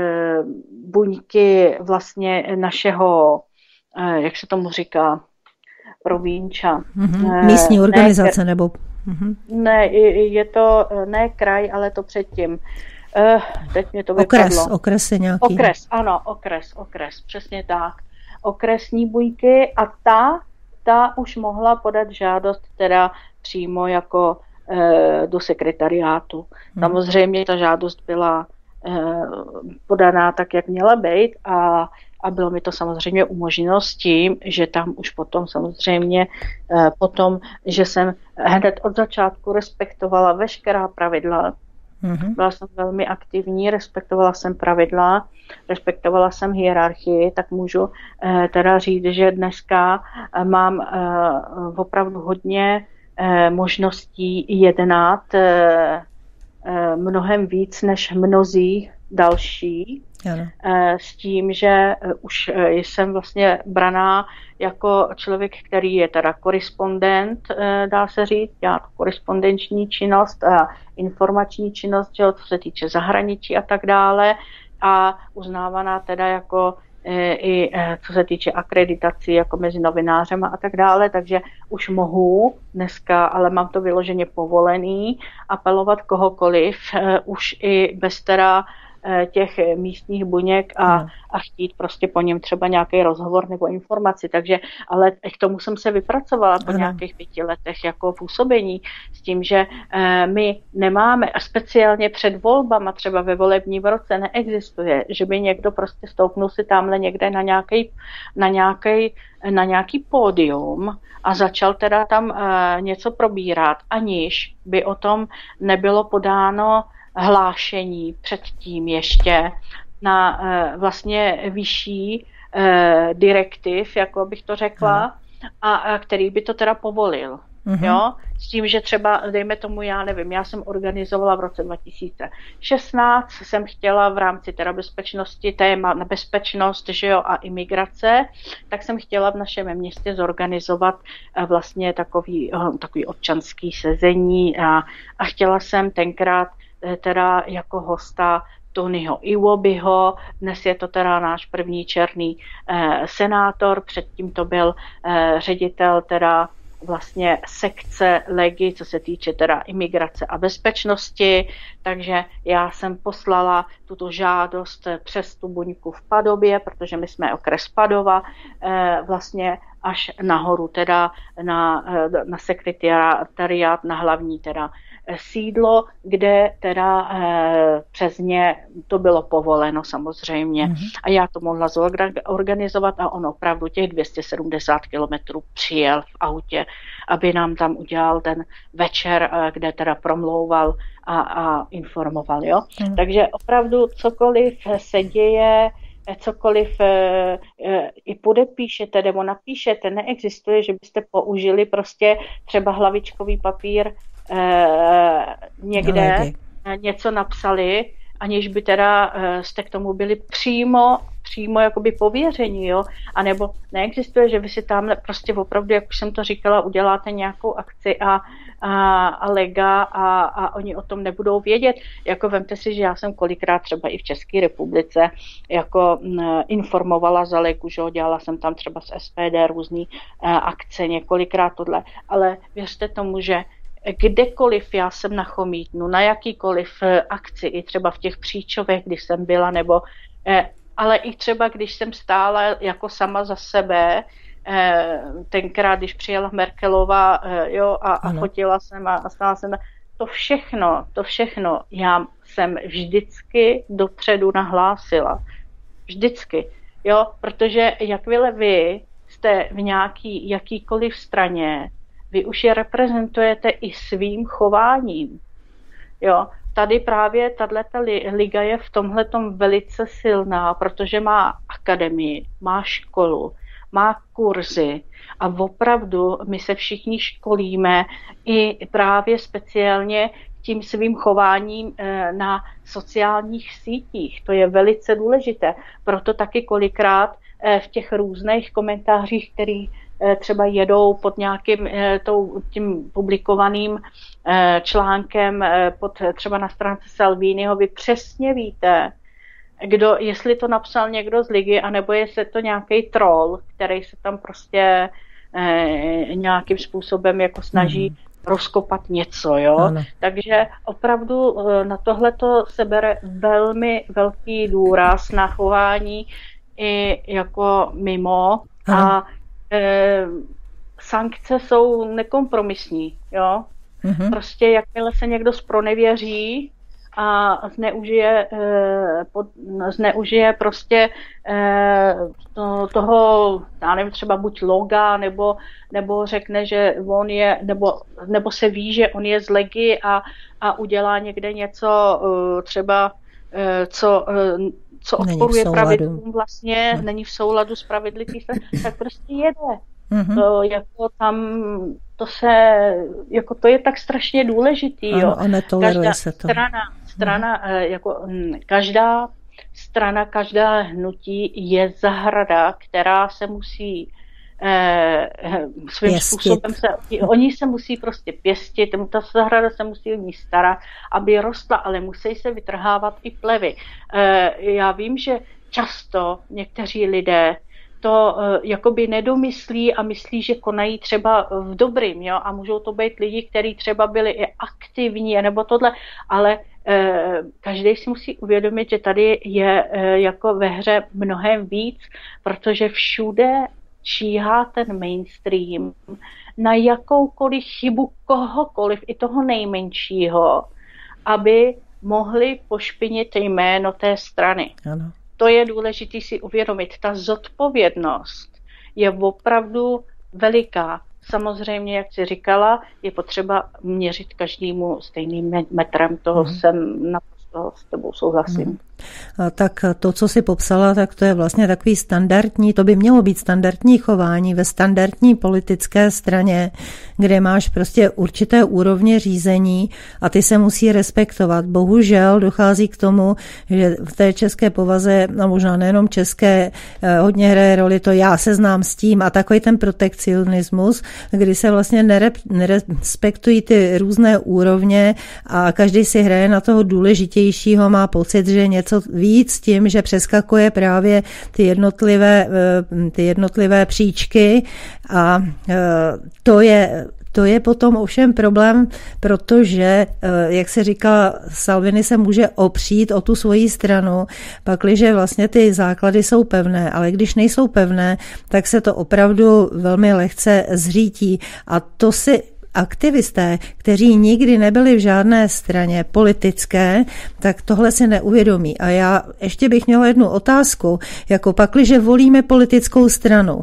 buňky vlastně našeho, e, jak se tomu říká, Provínča. Mm-hmm. Místní organizace, ne, nebo... Mm-hmm. Ne, je to ne kraj, ale to předtím. Uh, teď mě to vypadlo. Okres, okres je nějaký. Okres, ano, okres, okres, přesně tak. Okresní buňky a ta, ta už mohla podat žádost teda přímo jako uh, do sekretariátu. Mm. Samozřejmě ta žádost byla uh, podaná tak, jak měla být a A bylo mi to samozřejmě umožněno s tím, že tam už potom samozřejmě, potom, že jsem hned od začátku respektovala veškerá pravidla. Mm-hmm. Byla jsem velmi aktivní, respektovala jsem pravidla, respektovala jsem hierarchii, tak můžu teda říct, že dneska mám opravdu hodně možností jednat mnohem víc než mnozí další. Ano. S tím, že už jsem vlastně braná jako člověk, který je teda korespondent, dá se říct, dělá korespondenční činnost a informační činnost, že, co se týče zahraničí a tak dále a uznávaná teda jako i co se týče akreditací jako mezi novinářem a tak dále, takže už mohu dneska, ale mám to vyloženě povolený, apelovat kohokoliv, už i bez teda těch místních buněk a, a chtít prostě po něm třeba nějaký rozhovor nebo informaci. Takže, ale k tomu jsem se vypracovala po nějakých pěti letech jako působení s tím, že e, my nemáme, a speciálně před volbama, třeba ve volebním roce neexistuje, že by někdo prostě stoupnul si tamhle někde na nějaký, na nějaký, na nějaký pódium a začal teda tam e, něco probírat, aniž by o tom nebylo podáno hlášení předtím ještě na e, vlastně vyšší e, direktiv, jako bych to řekla, a, a který by to teda povolil. Uh-huh. Jo? S tím, že třeba, dejme tomu, já nevím, já jsem organizovala v roce dva tisíce šestnáct, jsem chtěla v rámci teda bezpečnosti, téma na bezpečnost, že jo, a imigrace, tak jsem chtěla v našem městě zorganizovat vlastně takový, takový občanský sezení a, a chtěla jsem tenkrát teda jako hosta Tonyho Iwobiho, dnes je to teda náš první černý eh, senátor, předtím to byl eh, ředitel teda vlastně sekce Legy, co se týče teda imigrace a bezpečnosti, takže já jsem poslala tuto žádost přes tu buňku v Padově, protože my jsme okres Padova, eh, vlastně až nahoru teda na, na sekretariát, na hlavní teda sídlo, kde teda eh, přes ně to bylo povoleno samozřejmě. Mm-hmm. A já to mohla zorganizovat a on opravdu těch dvě stě sedmdesát kilometrů přijel v autě, aby nám tam udělal ten večer, eh, kde teda promlouval a, a informoval. Jo? Mm-hmm. Takže opravdu cokoliv se děje, cokoliv e, e, i podepíšete nebo napíšete, neexistuje, že byste použili prostě třeba hlavičkový papír e, někde, no, něco napsali, aniž by teda e, jste k tomu byli přímo, přímo jakoby pověření, jo, a nebo neexistuje, že vy si tamhle prostě opravdu, jak už jsem to říkala, uděláte nějakou akci a, a, a lega a, a oni o tom nebudou vědět. Jako vemte si, že já jsem kolikrát třeba i v České republice jako m, informovala za legu, že dělala jsem tam třeba z S P D různý a, akce, několikrát tohle, ale věřte tomu, že kdekoliv já jsem na Chomítnu, na jakýkoliv akci, i třeba v těch Příčovech, když jsem byla, nebo eh, ale i třeba, když jsem stála jako sama za sebe, eh, tenkrát, když přijela Merkelová, eh, jo, a, a fotila jsem a, a stála jsem, to všechno, to všechno já jsem vždycky dopředu nahlásila. Vždycky, jo, protože jakmile vy jste v nějaký, jakýkoliv straně, vy už je reprezentujete i svým chováním, jo. Tady právě tato liga je v tomhletom velice silná, protože má akademii, má školu, má kurzy a opravdu my se všichni školíme i právě speciálně tím svým chováním na sociálních sítích. To je velice důležité. Proto taky kolikrát v těch různých komentářích, který třeba jedou pod nějakým tím publikovaným článkem pod třeba na stránce Salviniho, vy přesně víte, kdo, jestli to napsal někdo z ligy, anebo jestli to nějaký troll, který se tam prostě nějakým způsobem jako snaží mm. rozkopat něco, jo. Ano. Takže opravdu na tohleto se bere velmi velký důraz na chování i jako mimo. Ano. A E, sankce jsou nekompromisní, jo. Mm-hmm. Prostě jakmile se někdo zpronevěří a zneužije, e, pod, zneužije prostě e, to, toho, já nevím, třeba buď loga, nebo, nebo řekne, že on je, nebo, nebo se ví, že on je z legy a, a udělá někde něco e, třeba, e, co e, co odporuje pravidlům vlastně, no. není v souladu s pravidly, tak prostě jede. Mm-hmm. To, jako tam, to se, jako to je tak strašně důležitý, ano, jo. A netoleruje se to. Strana, strana mm. jako každá strana, každá hnutí je zahrada, která se musí eh, svým pěstit. způsobem se, oni se musí prostě pěstit, ta zahrada se musí o ní starat, aby rostla, ale musí se vytrhávat i plevy. Eh, já vím, že často někteří lidé to uh, jakoby nedomyslí a myslí, že konají třeba v dobrým, jo, a můžou to být lidi, kteří třeba byli i aktivní, nebo tohle, ale uh, každý si musí uvědomit, že tady je uh, jako ve hře mnohem víc, protože všude číhá ten mainstream na jakoukoliv chybu kohokoliv, i toho nejmenšího, aby mohli pošpinit jméno té strany. Ano. To je důležité si uvědomit. Ta zodpovědnost je opravdu veliká. Samozřejmě, jak jsi říkala, je potřeba měřit každému stejným metrem. Toho mm. jsem naprosto s tebou souhlasím. Mm. tak to, co si popsala, tak to je vlastně takový standardní, to by mělo být standardní chování ve standardní politické straně, kde máš prostě určité úrovně řízení a ty se musí respektovat. Bohužel dochází k tomu, že v té české povaze, a možná nejenom české, hodně hraje roli to já se znám s tím a takový ten protekcionismus, kdy se vlastně nerespektují ty různé úrovně a každý si hraje na toho důležitějšího, má pocit, že něco víc tím, že přeskakuje právě ty jednotlivé, ty jednotlivé příčky a to je To je potom ovšem problém, protože, jak se říká, Salvini se může opřít o tu svoji stranu, pakliže vlastně ty základy jsou pevné, ale když nejsou pevné, tak se to opravdu velmi lehce zřítí a to si aktivisté, kteří nikdy nebyli v žádné straně politické, tak tohle si neuvědomí. A já ještě bych měla jednu otázku, jako pakliže volíme politickou stranu.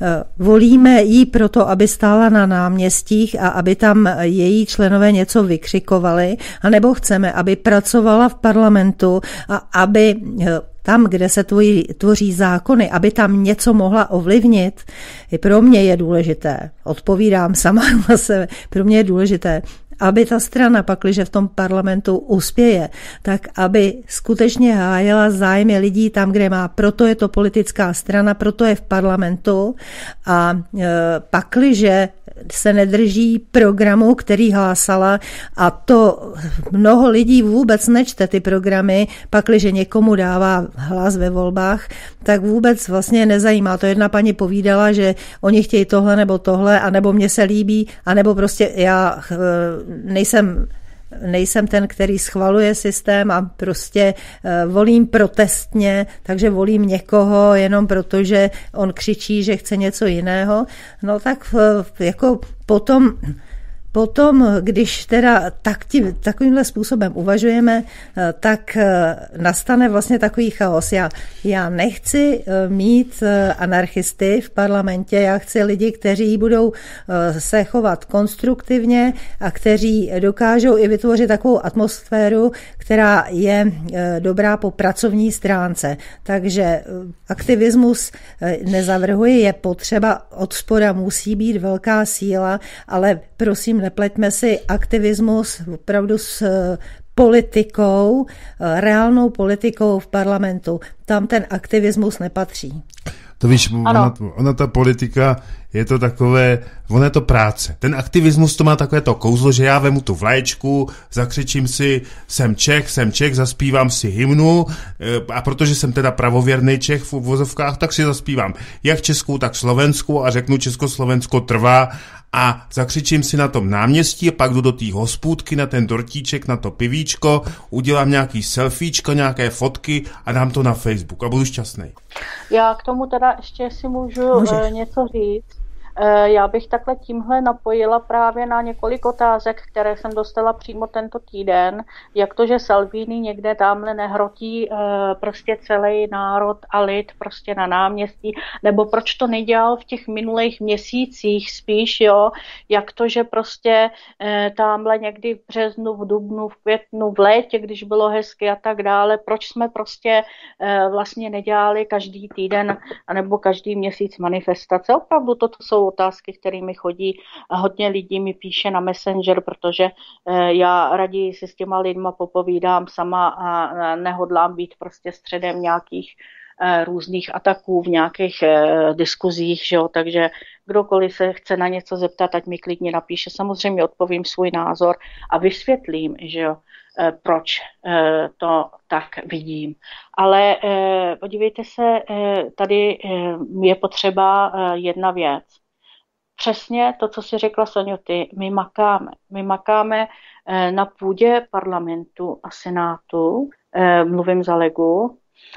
Volíme ji proto, aby stála na náměstích a aby tam její členové něco vykřikovali, anebo chceme, aby pracovala v parlamentu a aby tam, kde se tvoří, tvoří zákony, aby tam něco mohla ovlivnit, i pro mě je důležité, odpovídám sama na sebe, pro mě je důležité, aby ta strana pakliže v tom parlamentu uspěje, tak aby skutečně hájila zájmy lidí tam, kde má. Proto je to politická strana, proto je v parlamentu a e, pakliže se nedrží programu, který hlásala a to mnoho lidí vůbec nečte ty programy, pakliže někomu dává hlas ve volbách, tak vůbec vlastně nezajímá. To jedna paní povídala, že oni chtějí tohle nebo tohle, anebo mně se líbí, anebo prostě já nejsem nejsem ten, který schvaluje systém a prostě volím protestně, takže volím někoho jenom proto, že on křičí, že chce něco jiného. No tak jako potom Potom, když teda tak tím, takovýmhle způsobem uvažujeme, tak nastane vlastně takový chaos. Já, já nechci mít anarchisty v parlamentě, já chci lidi, kteří budou se chovat konstruktivně a kteří dokážou i vytvořit takovou atmosféru, která je dobrá po pracovní stránce. Takže aktivismus nezavrhuji, je potřeba, od spoda musí být velká síla, ale prosím, nepleťme si aktivismus opravdu s politikou, reálnou politikou v parlamentu. Tam ten aktivismus nepatří. To víš, ona, ona ta politika je to takové, ona je to práce. Ten aktivismus to má takové to kouzlo, že já vemu tu vlaječku, zakřičím si, jsem Čech, jsem Čech, zaspívám si hymnu a protože jsem teda pravověrný Čech v uvozovkách, tak si zaspívám jak českou, tak slovenskou a řeknu Československo trvá a zakřičím si na tom náměstí, pak jdu do té hospůdky na ten dortíček, na to pivíčko, udělám nějaký selfiečko, nějaké fotky a dám to na Facebook a budu šťastný. Já k tomu teda ještě si můžu Můžeš. něco říct. Já bych takhle tímhle napojila právě na několik otázek, které jsem dostala přímo tento týden. Jak to, že Salvini někde tamhle nehrotí prostě celý národ a lid prostě na náměstí, nebo proč to nedělal v těch minulých měsících spíš, jo? Jak to, že prostě tamhle někdy v březnu, v dubnu, v květnu, v létě, když bylo hezky a tak dále, proč jsme prostě vlastně nedělali každý týden anebo každý měsíc manifestace? Opravdu toto jsou otázky, kterými chodí a hodně lidí mi píše na Messenger, protože já raději si s těma lidma popovídám sama a nehodlám být prostě středem nějakých různých ataků v nějakých diskuzích, že jo? Takže kdokoliv se chce na něco zeptat, ať mi klidně napíše. Samozřejmě odpovím svůj názor a vysvětlím, že jo, proč to tak vidím. Ale podívejte se, tady je potřeba jedna věc. Přesně to, co si řekla Soňo, ty, my makáme. My makáme na půdě parlamentu a senátu, mluvím za Legu.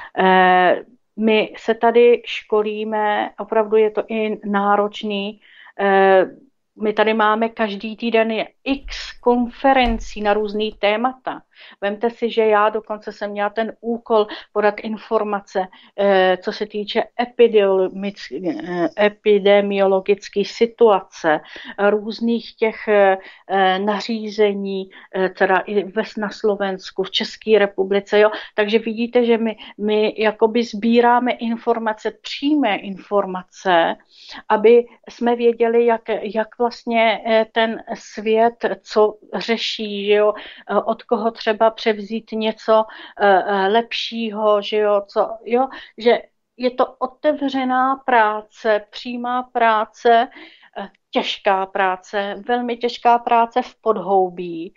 My se tady školíme, opravdu je to i náročný. My tady máme každý týden x konferencí na různý témata. Vemte si, že já dokonce jsem měla ten úkol podat informace, co se týče epidemiologické situace, různých těch nařízení, teda i na Slovensku, v České republice. Jo? Takže vidíte, že my, my jakoby sbíráme informace, přímé informace, aby jsme věděli, jak, jak vlastně ten svět, co řeší, že jo? Od koho třeba převzít něco lepšího, že jo, co, jo, že je to otevřená práce, přímá práce, těžká práce, velmi těžká práce v podhoubí.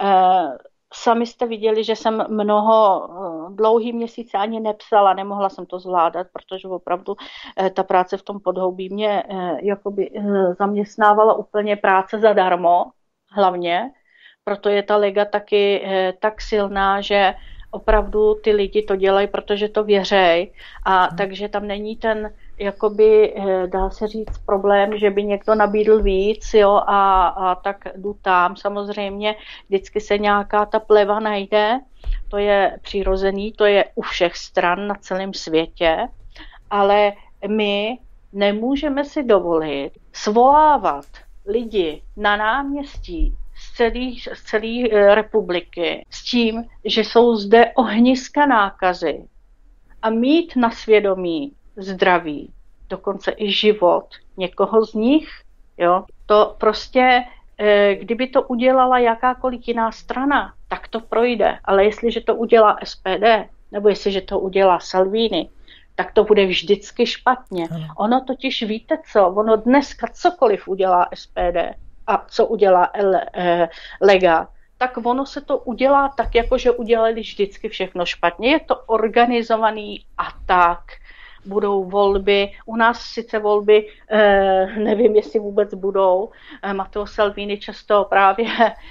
Sami jste viděli, že jsem mnoho dlouhý měsíce ani nepsala, nemohla jsem to zvládat, protože opravdu ta práce v tom podhoubí mě jakoby zaměstnávala úplně práce zadarmo, hlavně. Proto je ta lega taky eh, tak silná, že opravdu ty lidi to dělají, protože to věřej. A hmm. takže tam není ten, jakoby, eh, dá se říct, problém, že by někdo nabídl víc, jo, a, a tak jdu tam. Samozřejmě vždycky se nějaká ta pleva najde, to je přirozený, to je u všech stran na celém světě, ale my nemůžeme si dovolit svolávat lidi na náměstí z celé z celý republiky s tím, že jsou zde ohniska nákazy a mít na svědomí zdraví, dokonce i život někoho z nich, jo, to prostě, kdyby to udělala jakákoliv jiná strana, tak to projde, ale jestliže to udělá S P D, nebo jestliže to udělá Salvini, tak to bude vždycky špatně. Ono totiž, víte co, ono dneska cokoliv udělá S P D, a co udělá Lega, tak ono se to udělá tak, jako že udělali vždycky všechno špatně. Je to organizovaný atak, budou volby, u nás sice volby, nevím, jestli vůbec budou. Matteo Salvini často právě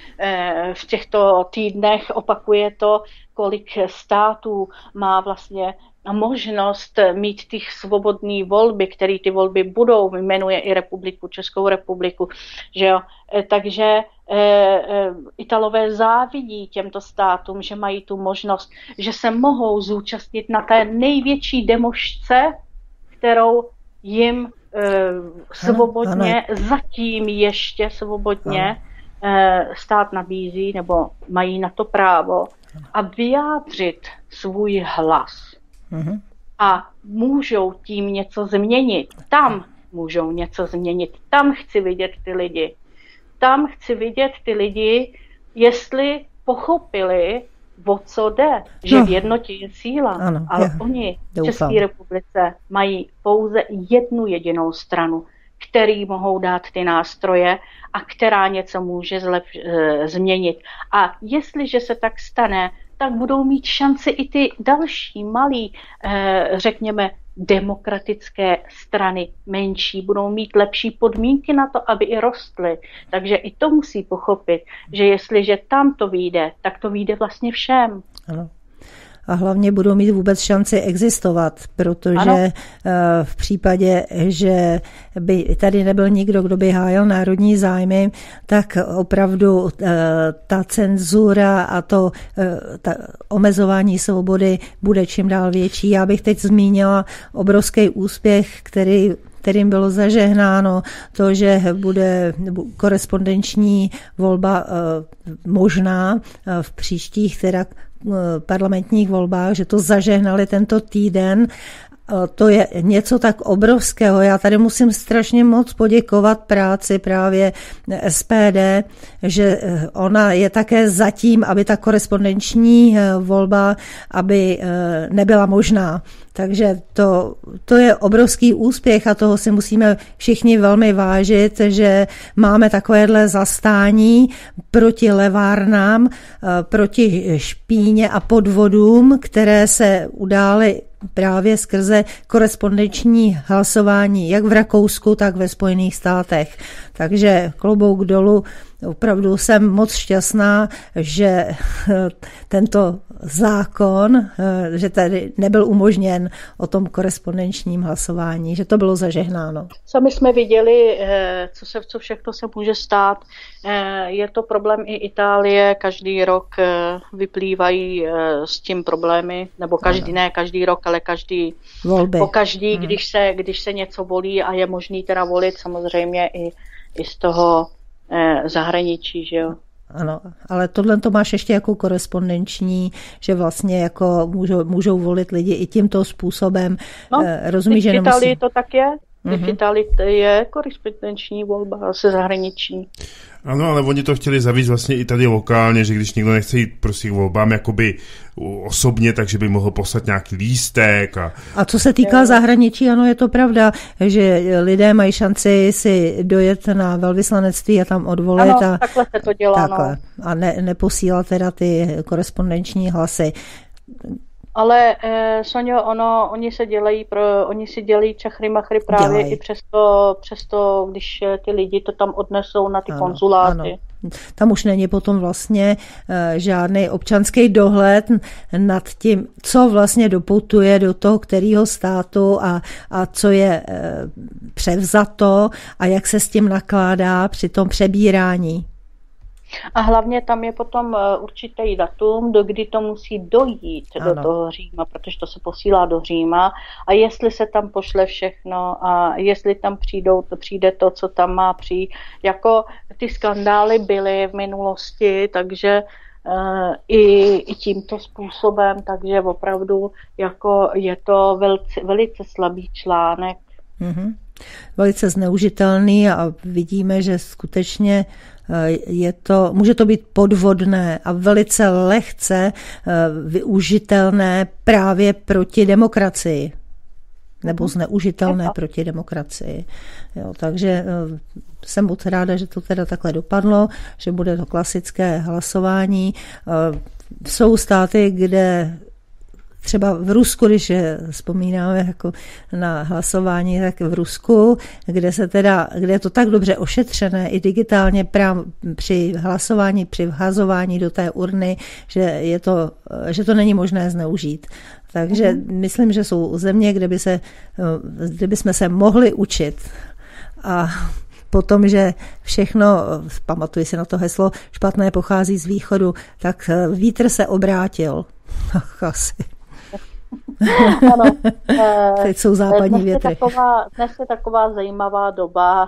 v těchto týdnech opakuje to, kolik států má vlastně možnost mít těch svobodné volby, které ty volby budou, jmenuje i republiku, Českou republiku, že jo. Takže e, e, Italové závidí těmto státům, že mají tu možnost, že se mohou zúčastnit na té největší demošce, kterou jim e, svobodně, ano, ano. zatím ještě svobodně e, stát nabízí, nebo mají na to právo, a vyjádřit svůj hlas. Uhum. A můžou tím něco změnit. Tam můžou něco změnit. Tam chci vidět ty lidi. Tam chci vidět ty lidi, jestli pochopili, o co jde. Že no. v jednotě je síla. Ano, ale já. oni v České republice mají pouze jednu jedinou stranu, který mohou dát ty nástroje a která něco může zlep- změnit. A jestliže se tak stane, tak budou mít šanci i ty další malý, řekněme, demokratické strany menší, budou mít lepší podmínky na to, aby i rostly. Takže i to musí pochopit, že jestliže tam to vyjde, tak to vyjde vlastně všem. Ano. A hlavně budou mít vůbec šanci existovat, protože ano. v případě, že by tady nebyl nikdo, kdo by hájil národní zájmy, tak opravdu ta cenzura a to ta omezování svobody bude čím dál větší. Já bych teď zmínila obrovský úspěch, který kterým bylo zažehnáno to, že bude korespondenční volba možná v příštích teda parlamentních volbách, že to zažehnali tento týden. To je něco tak obrovského. Já tady musím strašně moc poděkovat práci právě S P D, že ona je také zatím, aby ta korespondenční volba, aby nebyla možná. Takže to, to je obrovský úspěch a toho si musíme všichni velmi vážit, že máme takovéhle zastání proti levárnám, proti špíně a podvodům, které se udály právě skrze korespondenční hlasování, jak v Rakousku, tak ve Spojených státech. Takže klobouk dolů, opravdu jsem moc šťastná, že tento zákon, že tady nebyl umožněn o tom korespondenčním hlasování, že to bylo zažehnáno. Sami jsme viděli, co se co všechno se může stát. Je to problém i Itálie, každý rok vyplývají s tím problémy, nebo každý, ne každý rok, ale každý, volby. Po každý, hmm. když, se, když se něco volí a je možný teda volit samozřejmě i, i z toho eh, zahraničí, že jo. Ano, ale tohle to máš ještě jako korespondenční, že vlastně jako můžou, můžou volit lidi i tímto způsobem. No, eh, rozumíš, že v nemusí... Itálii to tak je. Mm-hmm. V Itálii je korespondenční volba se zahraniční. Ano, ale oni to chtěli zavést vlastně i tady lokálně, že když někdo nechce jít prostě k volbám jakoby osobně, takže by mohl poslat nějaký lístek. A, a co se týká je. zahraničí, ano, je to pravda, že lidé mají šanci si dojet na velvyslanectví a tam odvolit. Ano, a, takhle se to dělá. Takhle, no. A ne, neposílat teda ty korespondenční hlasy. Ale eh, Sonjo, ono, oni se dělají, pro, oni si dělají čachry machry právě dělají. I přesto, přesto, když ty lidi to tam odnesou na ty ano, konzuláty. Ano. Tam už není potom vlastně eh, žádný občanský dohled nad tím, co vlastně dopoutuje do toho kterého státu a, a co je eh, převzato a jak se s tím nakládá při tom přebírání. A hlavně tam je potom určitý datum, do kdy to musí dojít ano. do toho Říma, protože to se posílá do Říma a jestli se tam pošle všechno a jestli tam přijdou, to přijde to, co tam má přijít. Jako ty skandály byly v minulosti, takže uh, i, i tímto způsobem, takže opravdu jako je to velice, velice slabý článek. Mm-hmm. Velice zneužitelný a vidíme, že skutečně je to, může to být podvodné a velice lehce využitelné právě proti demokracii. Nebo zneužitelné proti demokracii. Jo, takže jsem moc ráda, že to teda takhle dopadlo, že bude to klasické hlasování. Jsou státy, kde třeba v Rusku, když vzpomínáme jako na hlasování, tak v Rusku, kde se teda, kde je to tak dobře ošetřené i digitálně právě při hlasování, při vhazování do té urny, že, je to, že to není možné zneužít. Takže mm. myslím, že jsou země, kde by se, kde bychom se mohli učit. A potom, že všechno, pamatuji si na to heslo, špatné pochází z východu, tak vítr se obrátil. Ach, asi. Ano. Teď jsou západní dnes větry. Je taková, dnes je taková zajímavá doba.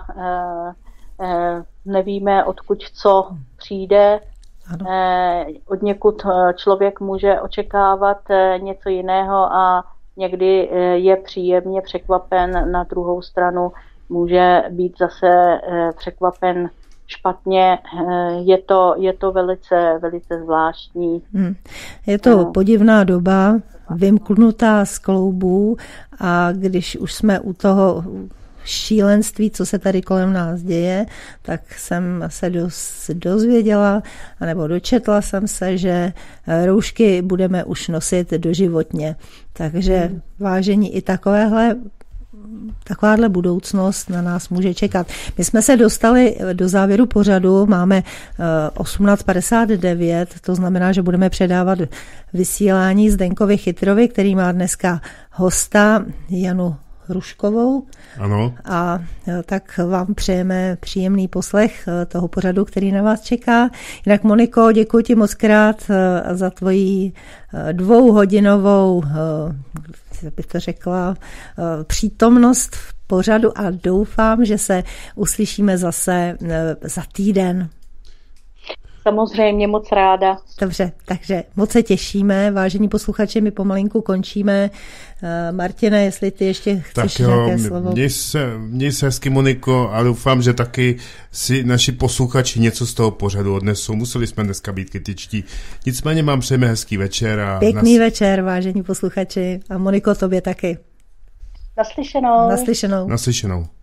Nevíme, odkud co přijde. Ano. Od někud člověk může očekávat něco jiného a někdy je příjemně překvapen. Na druhou stranu může být zase překvapen špatně, je to, je to velice, velice zvláštní. Hmm. Je to podivná doba, vymknutá z kloubů a když už jsme u toho šílenství, co se tady kolem nás děje, tak jsem se doz, dozvěděla, anebo dočetla jsem se, že roušky budeme už nosit doživotně. Takže hmm. vážení, i takovéhle takováhle budoucnost na nás může čekat. My jsme se dostali do závěru pořadu, máme osmnáct padesát devět, to znamená, že budeme předávat vysílání Zdenkovi Chytrovi, který má dneska hosta Janu Hruškovou. Ano. A tak vám přejeme příjemný poslech toho pořadu, který na vás čeká. Jinak Moniko, děkuji ti moc krát za tvoji dvouhodinovou, jak bych to řekla, přítomnost v pořadu a doufám, že se uslyšíme zase za týden. Samozřejmě, moc ráda. Dobře, takže moc se těšíme. Vážení posluchači, my pomalinku končíme. Martine, jestli ty ještě chceš tak jo, nějaké slovo. Měj se, měj se hezky, Moniko, a doufám, že taky si naši posluchači něco z toho pořadu odnesou. Museli jsme dneska být kritičtí. Nicméně mám přejeme hezký večer. A Pěkný nas... večer, vážení posluchači. A Moniko, tobě taky. Naslyšenou. Naslyšenou. Naslyšenou.